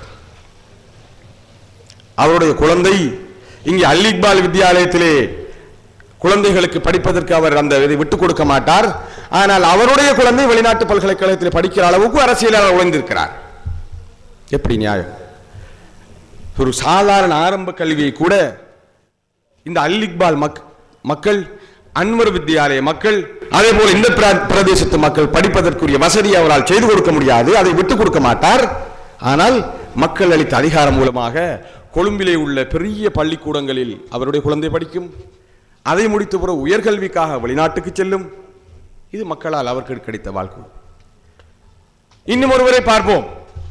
அவருடைய குழந்தை இங்கே அல் இக்பால் வித்யாலயத்திலே குழந்தைகளுக்கு படிப்பதற்கு அவர் அந்த இதை விட்டுக் கொடுக்க மாட்டார். ஆனால் அவருடைய குழந்தை வெளிநாட்டு பல்கலைக்கழகத்தில் படிக்கிற அளவுக்கு அரசியலாளர் உழைந்திருக்கிறார். எப்படி நியாயம்? ஒரு சாதாரண ஆரம்ப கல்வியை கூட இந்த அல் இக்பால் மக்கள், அன்வர் வித்யாலய மக்கள், அதே போல இந்த பிரதேசத்து மக்கள் படிப்பதற்குரிய வசதி அவரால் செய்து கொடுக்க முடியாது, அதை விட்டுக் கொடுக்க மாட்டார். ஆனால் மக்கள் அளித்த அதிகாரம் மூலமாக கொழும்பிலே உள்ள பெரிய பள்ளிக்கூடங்களில் அவருடைய குழந்தை படிக்கும். அதை முடித்த பிறகு உயர்கல்விக்காக வெளிநாட்டுக்கு செல்லும். இது மக்களால் அவருக்கு கிடைத்த வாழ்க்கை. இன்னும் ஒருவரை பார்ப்போம்.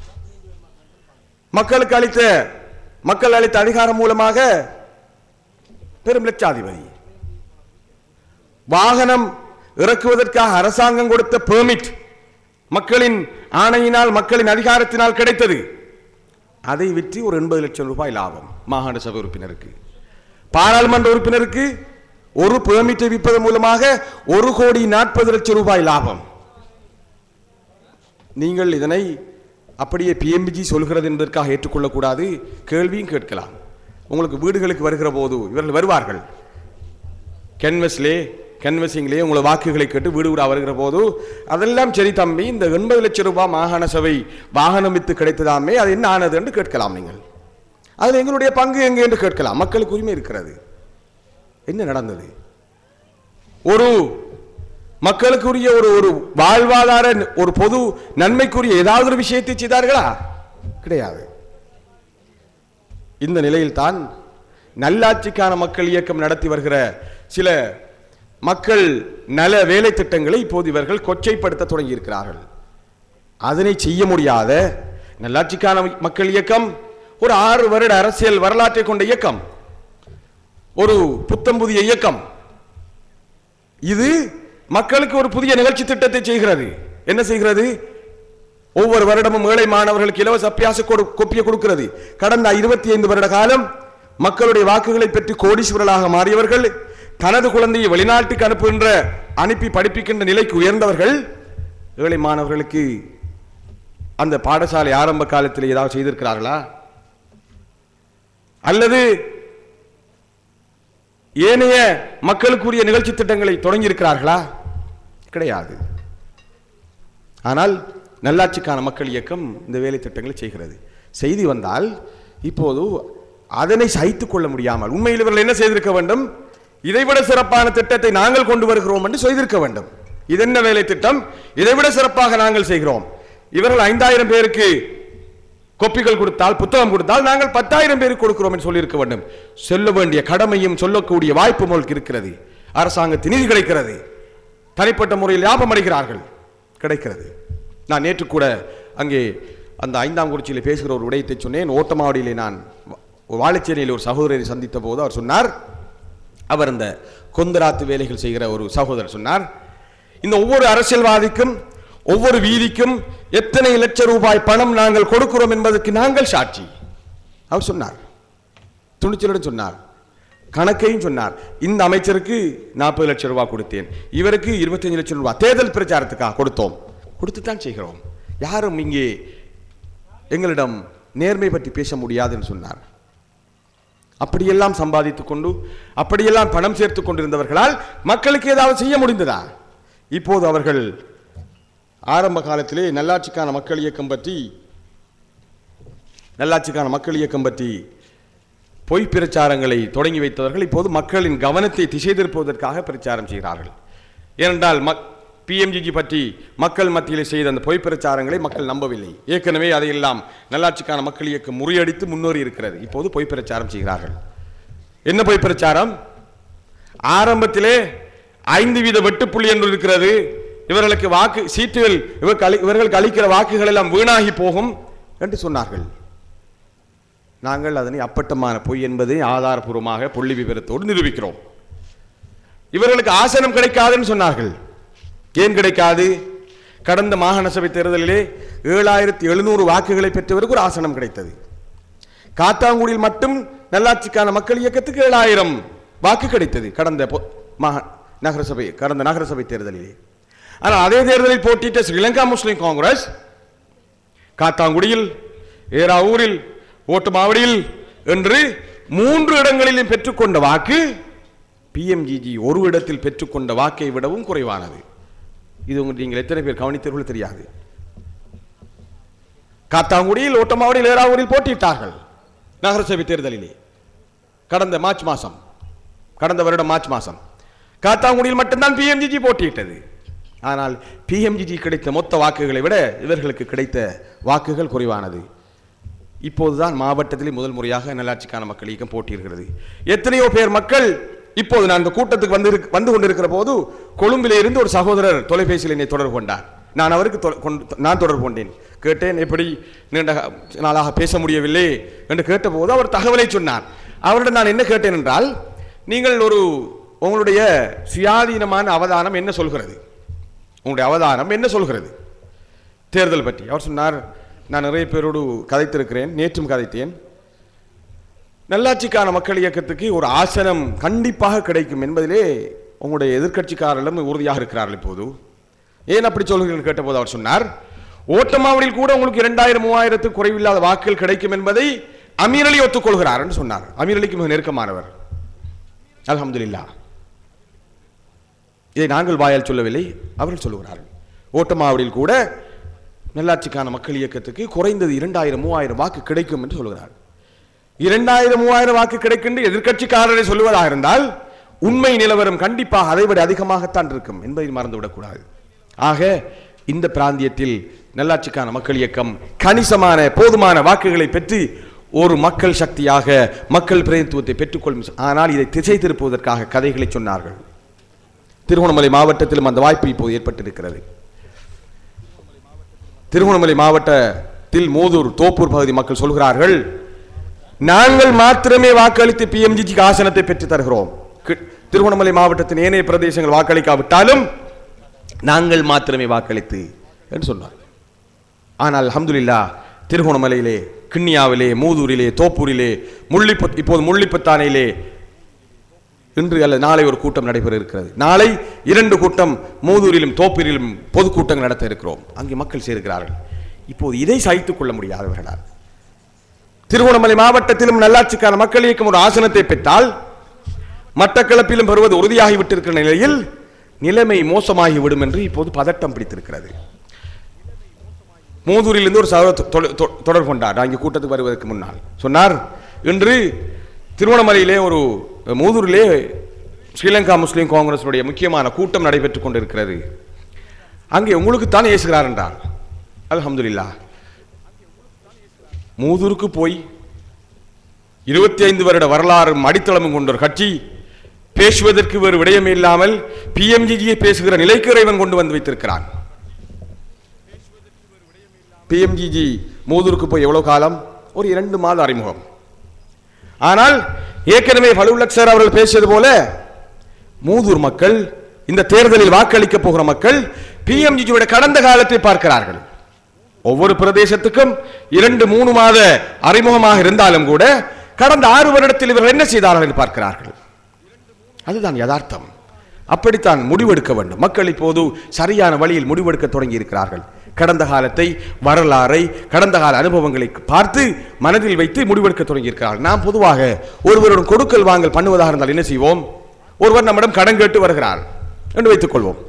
மக்கள் அளித்த அதிகாரம் மூலமாக பெரும் லட்சாதிபதி. வாகனம் இறக்குவதற்காக அரசாங்கம் கொடுத்த பெர்மிட் மக்களின் ஆணையினால், மக்களின் அதிகாரத்தினால் கிடைத்தது. அதை விற்று ஒரு 80 லட்சம் ரூபாய் லாபம் மாகாண சபை உறுப்பினருக்கு. பாராளுமன்ற உறுப்பினருக்கு ஒரு பெர்மிட்டை விற்பதன் மூலமாக 1,40,00,000 ரூபாய் லாபம். நீங்கள் இதனை அப்படியே பிஎம்பிஜி சொல்கிறது என்பதற்காக ஏற்றுக்கொள்ளக்கூடாது. கேள்வியும் கேட்கலாம். உங்களுக்கு வீடுகளுக்கு வருகிற போது இவர்கள் வருவார்கள், கேன்வசிங்லே உங்களை வாக்குகளை கேட்டு வீடு வீடாக வருகிற போது, அதெல்லாம் சரி தம்பி, இந்த 80 லட்சம் ரூபாய் மாகாண சபை வாகனம் வித்து கிடைத்ததாமே, அது என்ன ஆனது என்று கேட்கலாம். நீங்கள் அதில் எங்களுடைய பங்கு எங்கே என்று கேட்கலாம். மக்களுக்கு உரிமை இருக்கிறது. என்ன நடந்தது? ஒரு மக்களுக்குரிய ஒரு வாழ்வாதார, ஒரு பொது நன்மைக்குரிய ஏதாவது ஒரு விஷயத்தை செய்தார்களா? கிடையாது. இந்த நிலையில் தான் நல்லாட்சிக்கான மக்கள் இயக்கம் நடத்தி வருகிற சில மக்கள் நல வேலை திட்டங்களை இப்போது இவர்கள் கொச்சைப்படுத்த தொடங்கி இருக்கிறார்கள். அதனை செய்ய முடியாத நல்லாட்சிக்கான மக்கள் இயக்கம் ஒரு 6 வருட அரசியல் வரலாற்றை கொண்ட இயக்கம், ஒரு புத்தம் புதிய இயக்கம். இது மக்களுக்கு ஒரு புதிய நிகழ்ச்சி திட்டத்தை செய்கிறது. என்ன செய்கிறது? ஒவ்வொரு வருடமும் ஏழை மாணவர்களுக்கு இலவச அபியாச கோப்பியை கொடுக்கிறது. கடந்த 25 வருட காலம் மக்களுடைய வாக்குகளை பெற்று கோடீஸ்வரர்களாக மாறியவர்கள், தனது குழந்தையை வெளிநாட்டுக்கு அனுப்பி படிப்பிக்கின்ற நிலைக்கு உயர்ந்தவர்கள், ஏழை மாணவர்களுக்கு அந்த பாடசாலை ஆரம்ப காலத்தில் ஏதாவது செய்திருக்கிறார்களா? அல்லது ஏனைய மக்களுக்குரிய நிகழ்ச்சி திட்டங்களை தொடங்கி இருக்கிறார்களா? கிடையாது. ஆனால் நல்லாட்சிக்கான மக்கள் இயக்கம் இந்த வேலை திட்டங்களை செய்கிறது. செய்தி வந்தால் இப்போது அதனை சகித்துக் கொள்ள முடியாமல், உண்மையில் இவர்கள் என்ன செய்திருக்க வேண்டும்? இதைவிட சிறப்பான திட்டத்தை நாங்கள் கொண்டு வருகிறோம் என்று செய்திருக்க வேண்டும். இது என்ன வேலை திட்டம்? இதைவிட சிறப்பாக நாங்கள் செய்கிறோம். இவர்கள் 5000 பேருக்கு கோப்பிகள் கொடுத்தால், புத்தகம் கொடுத்தால், நாங்கள் 10,000 பேருக்கு கொடுக்கிறோம் என்று சொல்லியிருக்க வேண்டும். சொல்ல வேண்டிய கடமையும் சொல்லக்கூடிய வாய்ப்பு உங்களுக்கு இருக்கிறது. அரசாங்கத்தின் நிதி கிடைக்கிறது. தனிப்பட்ட முறையில் லாபம் அடைகிறார்கள், கிடைக்கிறது. நான் நேற்று கூட அங்கே அந்த 5ஆம் குறிச்சியில் பேசுகிற ஒரு விடயத்தை சொன்னேன். ஓட்டமாவடியிலே நான் வாழைச்சேரியில் ஒரு சகோதரரை சந்தித்த போது அவர் சொன்னார், அவர் இந்த கொந்தராத்து வேலைகள் செய்கிற ஒரு சகோதரர் சொன்னார், இந்த ஒவ்வொரு அரசியல்வாதிக்கும் ஒவ்வொரு வீதிக்கும் எத்தனை லட்சம் ரூபாய் பணம் நாங்கள் கொடுக்கிறோம் என்பதற்கு நாங்கள் சாட்சி. அவர் சொன்னார், துணிச்சலுடன் சொன்னார், கணக்கையும் சொன்னார். இந்த அமைச்சருக்கு 40 லட்சம் ரூபாய் கொடுத்தேன், இவருக்கு 25 லட்சம் ரூபாய் தேர்தல் பிரச்சாரத்துக்காக கொடுத்தோம், கொடுத்துத்தான் செய்கிறோம். யாரும் இங்கே எங்களிடம் நேர்மை பற்றி பேச முடியாது என்று சொன்னார். அப்படியெல்லாம் சம்பாதித்துக் கொண்டு, அப்படியெல்லாம் பணம் சேர்த்துக் கொண்டிருந்தவர்களால் மக்களுக்கு ஏதாவது செய்ய முடிந்ததா? இப்போது அவர்கள் ஆரம்ப காலத்திலே நல்லாட்சிக்கான மக்கள் இயக்கம் பற்றி பொய் பிரச்சாரங்களை தொடங்கி வைத்தவர்கள் இப்போது மக்களின் கவனத்தை திசை திருப்புவதற்காக பிரச்சாரம் செய்கிறார்கள். ஏனென்றால் பிஎம்ஜிஜி பற்றி மக்கள் மத்தியிலே செய்த அந்த பொய் பிரச்சாரங்களை மக்கள் நம்பவில்லை. ஏற்கனவே அதையெல்லாம் நல்லாட்சிக்கான மக்கள் இயக்கம் முறியடித்து முன்னேறி இருக்கிறது. இப்போது பொய் பிரச்சாரம் செய்கிறார்கள். என்ன பொய் பிரச்சாரம்? ஆரம்பத்திலே 5% வெட்டுப்புள்ளி என்று இருக்கிறது, இவர்களுக்கு வாக்கு சீட்டுகள், இவர்களுக்கு அளிக்கிற வாக்குகள் எல்லாம் வீணாகி போகும் என்று சொன்னார்கள். நாங்கள் அதனை அப்பட்டமான பொய் என்பதை ஆதாரபூர்வமாக புள்ளி விவரத்தோடு நிரூபிக்கிறோம். இவர்களுக்கு ஆசனம் கிடைக்காதுன்னு சொன்னார்கள். ஏன் கிடைக்காது? கடந்த மாகாண சபை தேர்தலிலே 7700 வாக்குகளை பெற்றவருக்கு ஒரு ஆசனம் கிடைத்தது. காத்தாங்குடியில் மட்டும் நல்லாட்சிக்கான மக்கள் இயக்கத்துக்கு 7000 வாக்கு கிடைத்தது கடந்த நகரசபை தேர்தலிலே. ஆனால் அதே தேர்தலில் போட்டியிட்ட ஸ்ரீலங்கா முஸ்லிம் காங்கிரஸ் காத்தாங்குடியில் ஏறாவூரில், ஓட்டுமாவடியில் என்று 3 இடங்களிலும் பெற்றுக்கொண்ட வாக்கு பிஎம்ஜிஜி ஒரு இடத்தில் பெற்றுக்கொண்ட வாக்கை விடவும் குறைவானது. இது உங்களுக்கு நீங்கள் எத்தனை பேர் கவனித்தீர்கள் தெரியாது. காத்தாங்குடியில், ஓட்டமாவடியில், ஏறாவூரில் போட்டியிட்டார்கள் நகரசபை தேர்தலிலே கடந்த வருடம் மார்ச் மாதம். காத்தாங்குடியில் மட்டும்தான் பிஎம்ஜிஜி போட்டியிட்டது. ஆனால் பிஎம்ஜிஜி கிடைத்த மொத்த வாக்குகளை விட இவர்களுக்கு கிடைத்த வாக்குகள் குறைவானது. இப்போதுதான் மாவட்டத்திலே முதல் முறையாக நல்லாட்சிக்கான மக்கள் இயக்கம் போட்டியிடுகிறது. எத்தனையோ பேர் மக்கள் இப்போது நான் இந்த கூட்டத்துக்கு வந்து கொண்டிருக்கிற போது கொழும்பிலே இருந்து ஒரு சகோதரர் தொலைபேசியில் என்னை தொடர்பு கொண்டார். நான் அவருக்கு தொடர்பு கொண்டேன். கேட்டேன், எப்படி நீண்ட நாளாக பேச முடியவில்லை என்று கேட்டபோது அவர் தகவலை சொன்னார். அவரிடம் நான் என்ன கேட்டேன் என்றால், நீங்கள் உங்களுடைய சுயாதீனமான அவதானம் என்ன சொல்கிறது, உங்களுடைய அவதானம் என்ன சொல்கிறது தேர்தல் பற்றி? அவர் சொன்னார், நான் நிறைய பேரோடு கதைத்திருக்கிறேன், நேற்றும் கதைத்தேன். நல்லாட்சிக்கான மக்கள் இயக்கத்துக்கு ஒரு ஆசனம் கண்டிப்பாக கிடைக்கும் என்பதிலே உங்களுடைய எதிர்க்கட்சிக்காரர்களும் உறுதியாக இருக்கிறார்கள். இப்போது ஏன் அப்படி சொல்கிறீர்கள் கேட்டபோது அவர் சொன்னார், ஓட்டமாவடியில் கூட உங்களுக்கு 2000-3000 குறைவில்லாத வாக்குகள் கிடைக்கும் என்பதை அமீர் அலி ஒத்துக்கொள்கிறார் என்று சொன்னார். அமீர் அலிக்கு மிக நெருக்கமானவர். அல்ஹம்துலில்லாஹ். இதை நாங்கள் வாயால் சொல்லவில்லை, அவர்கள் சொல்லுகிறார்கள். ஓட்டமாவடியில் கூட நல்லாட்சிக்கான மக்கள் இயக்கத்துக்கு குறைந்தது 2000-3000 வாக்கு கிடைக்கும் என்று சொல்கிறார். 2000-3000 வாக்கு கிடைக்கின்ற எதிர்க்கட்சிக்காரரை சொல்லுவதாக இருந்தால் உண்மை நிலவரம் கண்டிப்பாக அதைவிட அதிகமாகத்தான் இருக்கும் என்பதை மறந்துவிடக்கூடாது. ஆக இந்த பிராந்தியத்தில் நல்லாட்சிக்கான மக்கள் இயக்கம் கணிசமான போதுமான வாக்குகளை பெற்று ஒரு மக்கள் சக்தியாக மக்கள் பிரதிநிதித்துவத்தை பெற்றுக்கொள்ளும். ஆனால் இதை திசை திருப்புவதற்காக கதைகளை சொன்னார்கள். திருகோணமலை மாவட்டத்திலும் அந்த வாய்ப்பு இப்போது ஏற்பட்டிருக்கிறது. திருகோணமலை மாவட்டத்தில் மோதூர், தோப்பூர் பகுதி மக்கள் சொல்கிறார்கள், நாங்கள் மாத்திரமே வாக்களித்து பிஎம்ஜிக்கு ஆசனத்தை பெற்று தருகிறோம். திருகோணமலை மாவட்டத்தின் ஏனைய பிரதேசங்கள் வாக்களிக்காவிட்டாலும் நாங்கள் மாத்திரமே வாக்களித்து என்று சொன்னார். ஆனால் அல்ஹம்துலில்லாஹ் திருகோணமலையிலே, கிண்ணியாவிலே, மூதூரிலே, தோப்பூரிலே, இப்போது முள்ளிப்பத்தானையிலே இன்று அல்ல நாளை ஒரு கூட்டம் நடைபெற இருக்கிறது. நாளை 2 கூட்டம் மூதூரிலும் தோப்பூரிலும் பொதுக்கூட்டங்கள் நடத்த இருக்கிறோம். அங்கே மக்கள் சேர்க்கிறார்கள். இப்போது இதை சகித்துக் கொள்ள முடியாதவர்களால் திருகோணமலை மாவட்டத்திலும் நல்லாட்சிக்கான மக்கள் இயக்கம் ஒரு ஆசனத்தை பெற்றால் மட்டக்களப்பிலும் பெறுவது உறுதியாகிவிட்டிருக்கிற நிலையில் நிலைமை மோசமாகிவிடும் என்று இப்போது பதட்டம் பிடித்திருக்கிறது. மூதூரிலிருந்து ஒரு சகோதரர் தொடர்பு கொண்டார். அங்கே கூட்டத்துக்கு வருவதற்கு முன்னால் சொன்னார், இன்று திருவண்ணாமலையிலே மூதூரிலே ஸ்ரீலங்கா முஸ்லீம் காங்கிரஸுடைய முக்கியமான கூட்டம் நடைபெற்றுக் கொண்டிருக்கிறது. அங்கே உங்களுக்குத்தான் ஏசுகிறார் என்றார். அல்ஹம்துலில்லாஹ். மூதூருக்கு போய் 25 வருட வரலாறும் அடித்தளமும் கொண்ட ஒரு கட்சி பேசுவதற்கு வேறு விடயமே இல்லாமல் பிஎம்ஜியை பேசுகிற நிலைக்கு இறைவன் கொண்டு வந்து வைத்திருக்கிறான். பிஎம்ஜிஜி மூதூருக்கு போய் எவ்வளவு காலம்? ஒரு 2 மாத அறிமுகம். ஆனால் ஏற்கனவே ஃபலுல்லக் சார் அவர்கள் பேசியது போல மூதூர் மக்கள், இந்த தேர்தலில் வாக்களிக்க போகிற மக்கள் பிஎம்ஜியோட கடந்த காலத்தை பார்க்கிறார்கள். ஒவ்வொரு பிரதேசத்துக்கும் 2-3 மாத அறிமுகமாக இருந்தாலும் கூட கடந்த 6 வருடத்தில் இவர்கள் என்ன செய்தார்கள் என்று பார்க்கிறார்கள். அதுதான் யதார்த்தம். அப்படித்தான் முடிவெடுக்க வேண்டும். மக்கள் இப்போது சரியான வழியில் முடிவெடுக்க தொடங்கி இருக்கிறார்கள். கடந்த காலத்தை, வரலாறை, கடந்த கால அனுபவங்களை பார்த்து மனதில் வைத்து முடிவெடுக்க தொடங்கி இருக்கிறார்கள். நாம் பொதுவாக ஒருவருடன் கொடுக்கல் வாங்கல் பண்ணுவதாக இருந்தால் என்ன செய்வோம்? ஒருவர் நம்மிடம் கடன் கேட்டு வருகிறார் என்று வைத்துக் கொள்வோம்.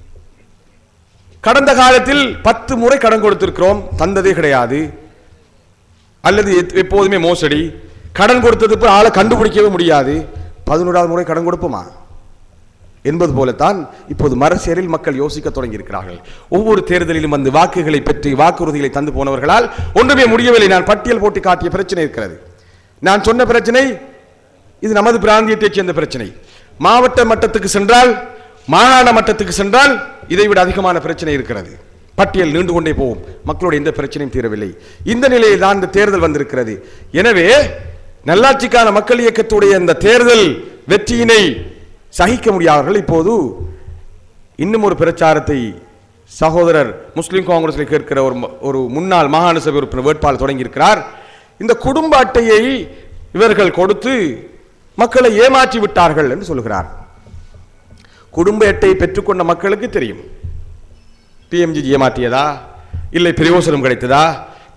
கடந்த காலத்தில் 10 முறை கடன் கொடுத்திருக்கிறோம், தந்ததே கிடையாது, அல்லது எப்போதுமே மோசடி, கடன் கொடுத்தது ஆளை கண்டுபிடிக்கவே முடியாது, 11வது முறை கடன் கொடுப்போமா என்பது போலத்தான் இப்போது மரசியலில் மக்கள் யோசிக்க தொடங்கி இருக்கிறார்கள். ஒவ்வொரு தேர்தலிலும் வந்து வாக்குகளை பெற்று வாக்குறுதிகளை தந்து போனவர்களால் ஒன்றுமே முடியவில்லை. நான் பட்டியல் போட்டு காட்டிய பிரச்சனை இருக்கிறது. நான் சொன்ன பிரச்சனை இது நமது பிராந்தியத்தைச் சேர்ந்த பிரச்சனை. மாவட்ட மட்டத்துக்கு சென்றால், மாகாண மட்டத்துக்கு சென்றால் இதைவிட அதிகமான பிரச்சனை இருக்கிறது. பட்டியல் நீண்டு கொண்டே போகும். மக்களுடைய எந்த பிரச்சனையும் தீரவில்லை. இந்த நிலையில் தான் இந்த தேர்தல் வந்திருக்கிறது. எனவே நல்லாட்சிக்கான மக்கள் இயக்கத்துடைய இந்த தேர்தல் வெற்றியினை சகிக்க முடியாதவர்கள் இப்போது இன்னும் ஒரு பிரச்சாரத்தை சகோதரர் முஸ்லிம் காங்கிரஸில் கேட்கிற ஒரு முன்னாள் மாகாண சபை உறுப்பினர் வேட்பாளர் தொடங்கியிருக்கிறார். இந்த குடும்ப அட்டையை இவர்கள் கொடுத்து மக்களை ஏமாற்றி விட்டார்கள் என்று சொல்கிறார். குடும்ப அட்டையை பெற்றுக்கொண்ட மக்களுக்கு தெரியும் பிஎம்ஜி ஏமாற்றியதா இல்லை பிரயோசனம் கிடைத்ததா.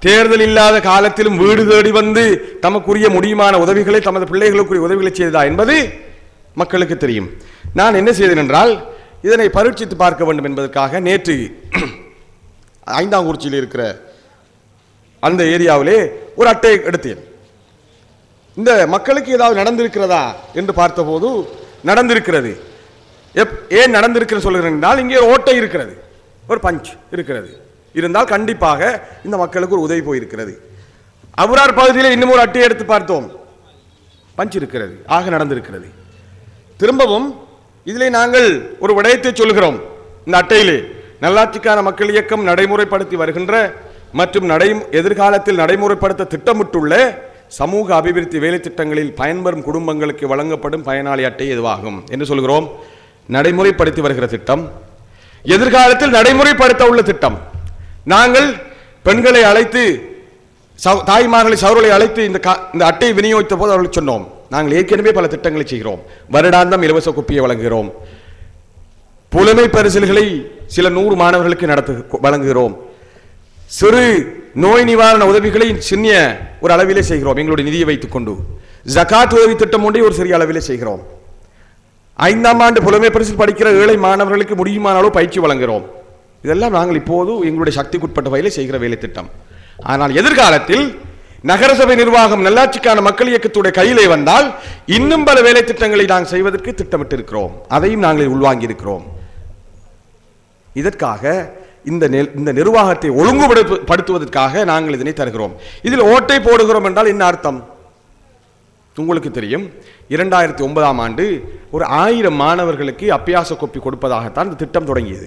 தேர்தல் இல்லாத காலத்திலும் வீடு தேடி வந்து தமக்குரிய முடியுமான உதவிகளை, தமது பிள்ளைகளுக்குரிய உதவிகளை செய்ததா என்பது மக்களுக்கு தெரியும். நான் என்ன செய்தேன் என்றால், இதனை பரீட்சித்து பார்க்க வேண்டும் என்பதற்காக நேற்று ஐந்தாங்குறிச்சியில் இருக்கிற அந்த ஏரியாவிலே ஒரு அட்டை எடுத்தேன். இந்த மக்களுக்கு ஏதாவது நடந்திருக்கிறதா என்று பார்த்தபோது நடந்திருக்கிறது. ஏன் நடந்திருக்கிறது சொல்கிறேன் என்றால், இங்கே ஓட்டை இருக்கிறது, ஒரு பஞ்ச் இருக்கிறது. இருந்தால் கண்டிப்பாக இந்த மக்களுக்கு ஒரு உதவி போயிருக்கிறது. அவுரார் பகுதியில் இன்னும் ஒரு அட்டையை எடுத்து பார்த்தோம், பஞ்ச் இருக்கிறது, ஆக நடந்திருக்கிறது. திரும்பவும் இதிலே நாங்கள் ஒரு விடயத்தை சொல்கிறோம். இந்த அட்டையிலே நல்லாட்சிக்கான மக்கள் இயக்கம் நடைமுறைப்படுத்தி வருகின்ற மற்றும் எதிர்காலத்தில் நடைமுறைப்படுத்த திட்டமிட்டுள்ள சமூக அபிவிருத்தி வேலை திட்டங்களில் பயன்பெறும் குடும்பங்களுக்கு வழங்கப்படும் பயனாளி அட்டை எதுவாகும் என்று சொல்கிறோம். நடைமுறைப்படுத்தி வருகிற திட்டம், எதிர்காலத்தில் நடைமுறைப்படுத்த உள்ள திட்டம். நாங்கள் பெண்களை அழைத்து, தாய்மார்களை, சகோதரர்களை அழைத்து இந்த அட்டையை விநியோகித்த போது அவர்களுக்கு சொன்னோம், நாங்கள் ஏற்கனவே பல திட்டங்களை செய்கிறோம். வருடாந்தம் இலவச குப்பியை வழங்குகிறோம், புலமை பரிசில்களை சில 100 மாணவர்களுக்கு வழங்குகிறோம், சிறு நோய் நிவாரண உதவிகளை சின்ன ஒரு அளவிலே செய்கிறோம் எங்களுடைய நிதியை வைத்துக் கொண்டு. ஜகாத் உதவி திட்டம் ஒன்றை ஒரு சிறிய அளவிலே செய்கிறோம். 5ஆம் ஆண்டு புலமை பரிசில் படிக்கிற ஏழை மாணவர்களுக்கு முடியுமான அளவு பயிற்சி வழங்குகிறோம். இதெல்லாம் நாங்கள் இப்போது எங்களுடைய சக்திக்குட்பட்ட வகையில் செய்கிற வேலை திட்டம். ஆனால் எதிர்காலத்தில் நகரசபை நிர்வாகம் நல்லாட்சிக்கான மக்கள் இயக்கத்துடைய கையிலே வந்தால் இன்னும் பல வேலை திட்டங்களை நாங்கள் செய்வதற்கு திட்டமிட்டு இருக்கிறோம். அதையும் நாங்கள் உள்வாங்கி இருக்கிறோம். இதற்காக இந்த நிர்வாகத்தை ஒழுங்குபடுத்துவதற்காக நாங்கள் இதனை தருகிறோம். இதில் ஓட்டை போடுகிறோம் என்றால் என்ன அர்த்தம் உங்களுக்கு தெரியும். 2009ஆம் ஆண்டு ஒரு 1000 மாணவர்களுக்கு அபியாச கோப்பி கொடுப்பதாகத்தான் இந்த திட்டம் தொடங்கியது.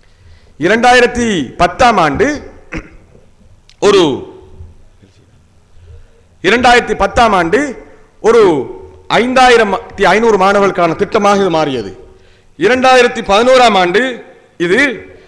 2010ஆம் ஆண்டு ஒரு 5500 மாணவர்களுக்கான திட்டமாக இது மாறியது. 2011ஆம் ஆண்டு இது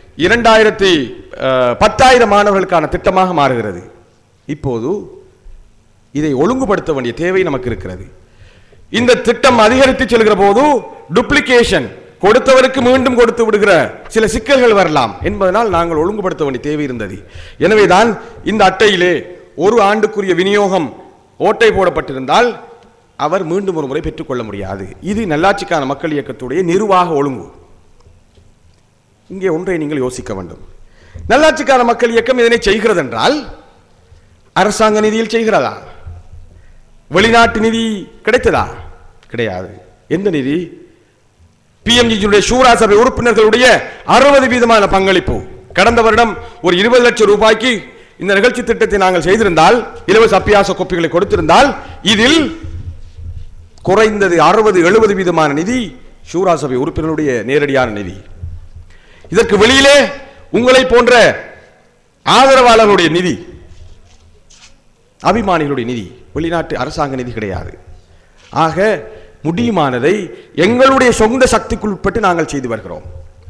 10,000 மாணவர்களுக்கான திட்டமாக மாறுகிறது. இப்போது இதை ஒழுங்குபடுத்த வேண்டிய தேவை நமக்கு இருக்கிறது. இந்த திட்டம் அதிகரித்து செல்கிற போது டூப்ளிகேஷன், கொடுத்தவருக்கு மீண்டும் கொடுத்து விடுகிற சில சிக்கல்கள் வரலாம் என்பதனால் நாங்கள் ஒழுங்குபடுத்த வேண்டிய தேவை இருந்தது. எனவேதான் இந்த அட்டையிலே ஒரு ஆண்டுக்குரிய விநியோகம் ஓட்டை போடப்பட்டிருந்தால் அவர் மீண்டும் ஒரு முறை பெற்றுக்கொள்ள முடியாது. இது நல்லாட்சிக்கான மக்கள் இயக்கத்துடைய நிர்வாக ஒழுங்கு. இங்கே ஒன்றை நீங்கள் யோசிக்க வேண்டும். நல்லாட்சிக்கான மக்கள் இயக்கம் இதனை செய்கிறது என்றால் அரசாங்க நிதியில் செய்கிறதா? வெளிநாட்டு நிதி கிடைத்ததா? கிடையாது. எந்த நிதி? பிஎம்ஜியுடைய ஷூரா சபை உறுப்பினர்களுடைய 60% பங்களிப்பு. கடந்த வருடம் ஒரு 20 லட்சம் ரூபாய்க்கு இந்த நிகழ்ச்சி திட்டத்தை நாங்கள் செய்திருந்தால், இலவச அபியாச கோப்பிகளை கொடுத்திருந்தால், இதில் குறைந்தது 60-70% நிதி ஷூரா சபை உறுப்பினர்களுடைய நேரடியான நிதி. இதற்கு வெளியிலே உங்களை போன்ற ஆதரவாளர்களுடைய நிதி, அபிமானிகளுடைய நிதி, வெளிநாட்டு அரசாங்க நிதி கிடையாது. ஆக முடியுமானதை எங்களுடைய சொந்த சக்திக்குள் உட்பட்டு நாங்கள் செய்து வருகிறோம்.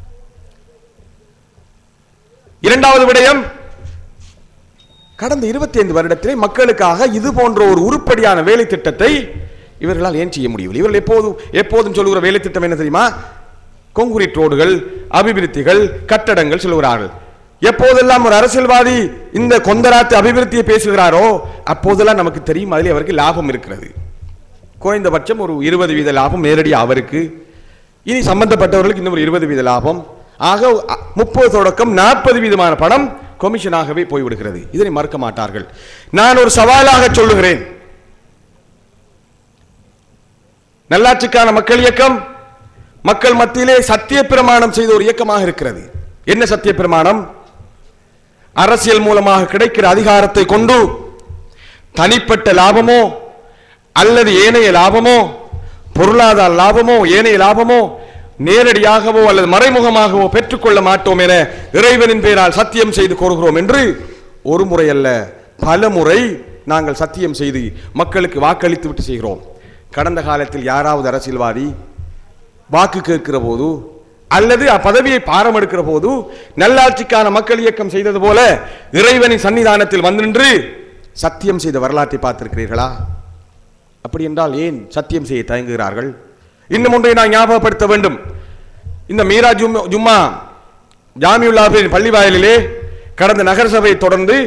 இரண்டாவது விடயம், கடந்த 25 வருடத்திலே மக்களுக்காக இது போன்ற ஒரு உருப்படியான வேலை திட்டத்தை இவர்களால் ஏன் செய்ய முடியவில்லை? இவர்கள் எப்போதும் சொல்லுகிற வேலை திட்டம் என்ன தெரியுமா? கான்கிரீட் ரோடுகள், அபிவிருத்திகள், கட்டடங்கள் சொல்லுகிறார்கள். எப்போதெல்லாம் ஒரு அரசியல்வாதி இந்த கொந்தராத்து அபிவிருத்தியை பேசுகிறாரோ அப்போதெல்லாம் நமக்கு தெரியும் அதில் அவருக்கு லாபம் இருக்கிறது. குறைந்தபட்சம் ஒரு 20% லாபம் நேரடி அவருக்கு, இனி சம்பந்தப்பட்டவர்களுக்கு இன்னும் ஒரு 20% லாபம். ஆக 30 தொடக்கம் 40% பணம் கமிஷனாகவே போய்விடுகிறது. இதனை மறுக்க மாட்டார்கள். நான் ஒரு சவாலாக சொல்லுகிறேன், நல்லாட்சிக்கான மக்கள் இயக்கம் மக்கள் மத்தியிலே சத்திய பிரமாணம் செய்த ஒரு இயக்கமாக இருக்கிறது. என்ன சத்திய பிரமாணம்? அரசியல் மூலமாக கிடைக்கிற அதிகாரத்தை கொண்டு தனிப்பட்ட லாபமோ அல்லது ஏனைய லாபமோ, பொருளாதார லாபமோ ஏனைய லாபமோ நேரடியாகவோ அல்லது மறைமுகமாகவோ பெற்றுக்கொள்ள மாட்டோம் என இறைவனின் பெயரால் சத்தியம் செய்து கோருகிறோம் என்று ஒரு முறை அல்ல பல முறை நாங்கள் சத்தியம் செய்து மக்களுக்கு வாக்களித்து விட்டு செய்கிறோம். கடந்த காலத்தில் யாராவது அரசியல்வாதி வாக்கு கேட்கிற போது அல்லது பதவியை பாரம் எடுக்கிற போது நல்லாட்சிக்கான மக்கள் இயக்கம் செய்தது போல இறைவனின் சன்னிதானத்தில் வந்து நின்று சத்தியம் செய்த வரலாற்றை பார்த்திருக்கிறீர்களா? அப்படி என்றால் ஏன் சத்தியம் செய்ய தயங்குகிறார்கள்? இன்னும் ஒன்றை நான் ஞாபகப்படுத்த வேண்டும். இந்த மீரா ஜும்மா ஜாமியுல்லாஹின் பள்ளி வாயிலிலே கடந்த நகரசபையை தொடர்ந்து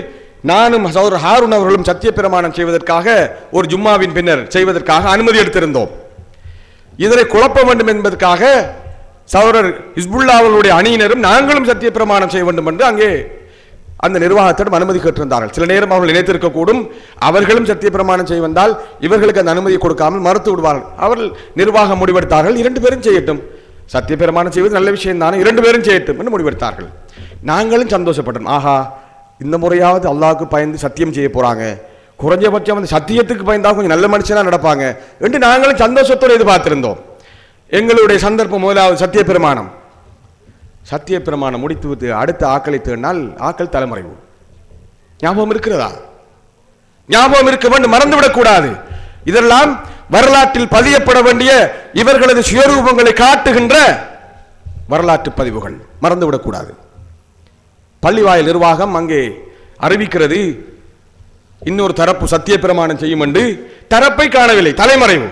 நானும் சகோதரர் ஹாரூன் அவர்களும் சத்திய பிரமாணம் செய்வதற்காக ஒரு ஜும்மாவின் பின்னர் செய்வதற்காக அனுமதி எடுத்திருந்தோம். இதனை குழப்ப வேண்டும் என்பதற்காக சகோதரர் ஹிஸ்புல்லா அவர்களுடைய அணியினரும் நாங்களும் சத்திய பிரமாணம் செய்ய வேண்டும் என்று அங்கே அந்த நிர்வாகத்திடம் அனுமதி கேட்டிருந்தார்கள். சில நேரம் அவர்கள் நினைத்திருக்கக்கூடும் அவர்களும் சத்திய பிரமாணம் செய்ய வந்தால் இவர்களுக்கு அந்த அனுமதியை கொடுக்காமல் மறுத்து விடுவார்கள். அவர்கள் நிர்வாகம் முடிவெடுத்தார்கள், 2 பேரும் செய்யட்டும், சத்திய பிரமாணம் செய்வது நல்ல விஷயம் தானே, 2 பேரும் செய்யட்டும் என்று முடிவெடுத்தார்கள். நாங்களும் சந்தோஷப்பட்டோம். ஆஹா, இந்த முறையாவது அல்லாஹ்வுக்கு பயந்து சத்தியம் செய்ய போறாங்க, குறைஞ்சபட்சம் அந்த சத்தியத்துக்கு பயந்தா கொஞ்சம் நல்ல மனுஷனா நடப்பாங்க என்று நாங்களும் சந்தோஷத்தோடு எதிர்பார்த்திருந்தோம். எங்களுடைய சந்தர்ப்பம் முதலாவது சத்திய பிரமாணம். சத்திய பிரமாணம் முடித்து விட்டு அடுத்த ஆக்களை தேடினால் ஆக்கள் தலைமறைவு. ஞாபகம் இருக்கிறதா? ஞாபகம் இருக்க வேண்டும், மறந்துவிடக் கூடாது. இதெல்லாம் வரலாற்றில் பதியப்பட வேண்டிய இவர்களது சுயரூபங்களை காட்டுகின்ற வரலாற்று பதிவுகள், மறந்துவிடக் கூடாது. பள்ளிவாயல் நிர்வாகம் அங்கே அறிவிக்கிறது இன்னொரு தரப்பு சத்திய பிரமாணம் செய்யும் என்று, தரப்பை காணவில்லை, தலைமறைவு.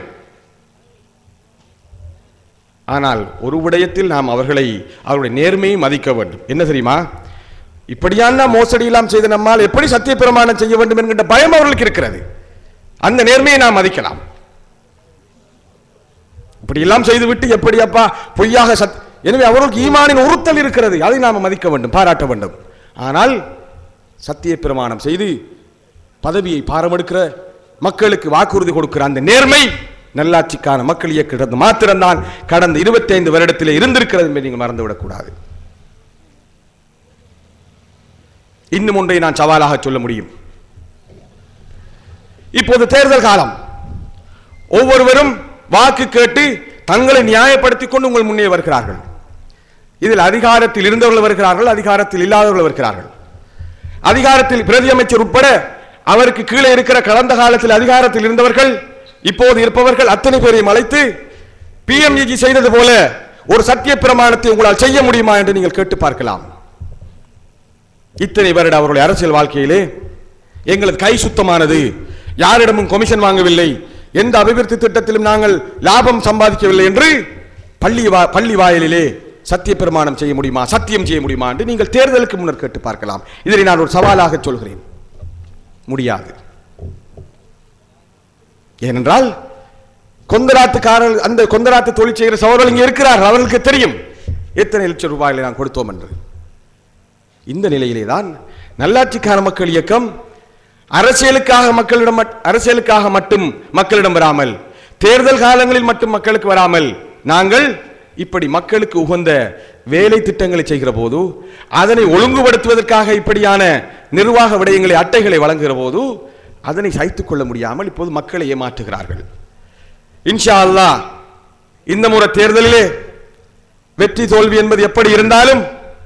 ஆனால் ஒரு விடயத்தில் நாம் அவருடைய நேர்மையை மதிக்க வேண்டும். என்ன தெரியுமா? இப்படியான மோசடி எல்லாம் செய்த நம்மால் எப்படி சத்திய பிரமாணம் செய்ய வேண்டும் என்கின்ற பயம் அவர்களுக்கு இருக்கிறது. அந்த நேர்மையை நாம் மதிக்கலாம். இப்படி எல்லாம் செய்துவிட்டு எப்படி அப்பா பொய்யாக எனவே அவர்களுக்கு ஈமானின் உறுத்தல் இருக்கிறது, அதை நாம் மதிக்க வேண்டும், பாராட்ட வேண்டும். ஆனால் சத்திய பிரமாணம் செய்து பதவியை பாரமெடுக்கிற, மக்களுக்கு வாக்குறுதி கொடுக்கிற அந்த நேர்மை நல்லாட்சிக்கான மக்கள் இயக்கிறது மாத்திரம்தான் கடந்த 25 வருடத்திலே இருந்திருக்கிறது என்பதை நீங்கள் மறந்துவிடக் கூடாது. இன்னும் ஒன்றை நான் சவாலாக சொல்ல முடியும். இப்போது தேர்தல் காலம், ஒவ்வொருவரும் வாக்கு கேட்டு தங்களை நியாயப்படுத்திக் கொண்டு உங்கள் முன்னே வருகிறார்கள். இதில் அதிகாரத்தில் இருந்தவர்கள் வருகிறார்கள், அதிகாரத்தில் இல்லாதவர்கள் வருகிறார்கள். அதிகாரத்தில் பிரதி அமைச்சர் உட்பட அவருக்கு கீழே இருக்கிற கடந்த காலத்தில் அதிகாரத்தில் இருந்தவர்கள், இப்போது இருப்பவர்கள் அத்தனை பேரையும் அழைத்து பிஎம்ஜி செய்தது போல ஒரு சத்திய பிரமாணத்தை உங்களால் செய்ய முடியுமா என்று நீங்கள் கேட்டு பார்க்கலாம். இத்தனை வருட அவருடைய அரசியல் வாழ்க்கையிலே எங்களது கை சுத்தமானது, யாரிடமும் கமிஷன் வாங்கவில்லை, எந்த அபிவிருத்தி திட்டத்திலும் நாங்கள் லாபம் சம்பாதிக்கவில்லை என்று பள்ளி வாயிலே சத்திய பிரமாணம் செய்ய முடியுமா, சத்தியம் செய்ய முடியுமா என்று நீங்கள் தேர்தலுக்கு முன்னர் கேட்டு பார்க்கலாம். இதனை நான் ஒரு சவாலாக சொல்கிறேன். முடியாது. ஏனென்றால் கொந்தராத்துக்காரர்கள், அந்த கொந்தராத்து தொழில் செய்கிற சகோதரர்கள் இங்கே இருக்கிறார்கள், அவர்களுக்கு தெரியும் எத்தனை லட்சம் ரூபாய்களை நான் கொடுத்தோம் என்று. இந்த நிலையிலே தான் நல்லாட்சிக்கான மக்கள் இயக்கம் அரசியலுக்காக மட்டும் மக்களிடம் வராமல், தேர்தல் காலங்களில் மட்டும் மக்களுக்கு வராமல், நாங்கள் இப்படி மக்களுக்கு உகந்த வேலை திட்டங்களை செய்கிற போது, அதனை ஒழுங்குபடுத்துவதற்காக இப்படியான நிர்வாக விடயங்களை அட்டைகளை வழங்குகிற போது அதனை சகித்துக் கொள்ள முடியாமல் இப்போது மக்களை ஏமாற்றுகிறார்கள். இன்ஷா அல்லாஹ் இந்த முறை தேர்தலிலே வெற்றி தோல்வி என்பது எப்படி இருந்தாலும்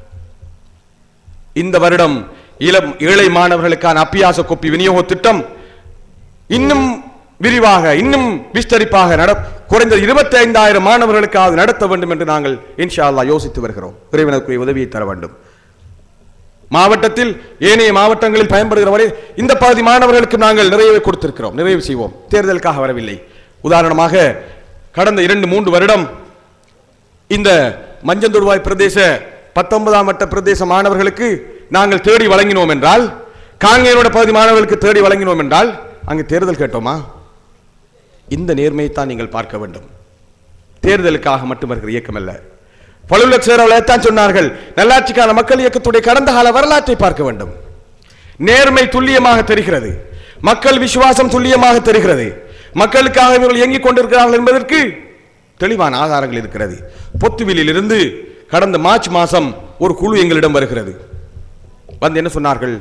இந்த வருடம் ஏழை மாணவர்களுக்கான அப்பியாச கோப்பி விநியோக திட்டம் இன்னும் விரிவாக, இன்னும் விஸ்தரிப்பாக குறைந்த 25,000 மாணவர்களுக்காக நடத்த வேண்டும் என்று நாங்கள் இன்ஷா அல்லாஹ் யோசித்து வருகிறோம். இறைவனுக்குரிய உதவியை தர வேண்டும். மாவட்டத்தில் ஏனைய மாவட்டங்களில் பயன்படுகிற வரை இந்த பகுதி மாணவர்களுக்கு நாங்கள் நிறைய கொடுத்திருக்கிறோம், நிறைவு செய்வோம். தேர்தலுக்காக வரவில்லை. உதாரணமாக கடந்த 2-3 வருடம் இந்த மஞ்சந்தொடுவாய் பிரதேச 19ஆம் வட்ட பிரதேச மாணவர்களுக்கு நாங்கள் தேடி வழங்கினோம் என்றால், காங்கேயனோட பகுதி மாணவர்களுக்கு தேடி வழங்கினோம் என்றால் அங்கு தேர்தல் கேட்டோமா? இந்த நேர்மையைத்தான் நீங்கள் பார்க்க வேண்டும். தேர்தலுக்காக மட்டும் வருகிற இயக்கம் அல்ல. பழுலக் சேரவளைத்தான் சொன்னார்கள், நல்லாட்சிக்கான மக்கள் இயக்கத்துடைய கடந்த கால வரலாற்றை பார்க்க வேண்டும். நேர்மை துல்லியமாக தெரிகிறது, மக்கள் விசுவாசம் துல்லியமாக தெரிகிறது, மக்களுக்காக இவர்கள் இயங்கிக் கொண்டிருக்கிறார்கள் என்பதற்கு தெளிவான ஆதாரங்கள் இருக்கிறது. பொத்துவிலில் இருந்து கடந்த மார்ச் மாதம் ஒரு குழு எங்களிடம் வருகிறது. வந்து என்ன சொன்னார்கள்?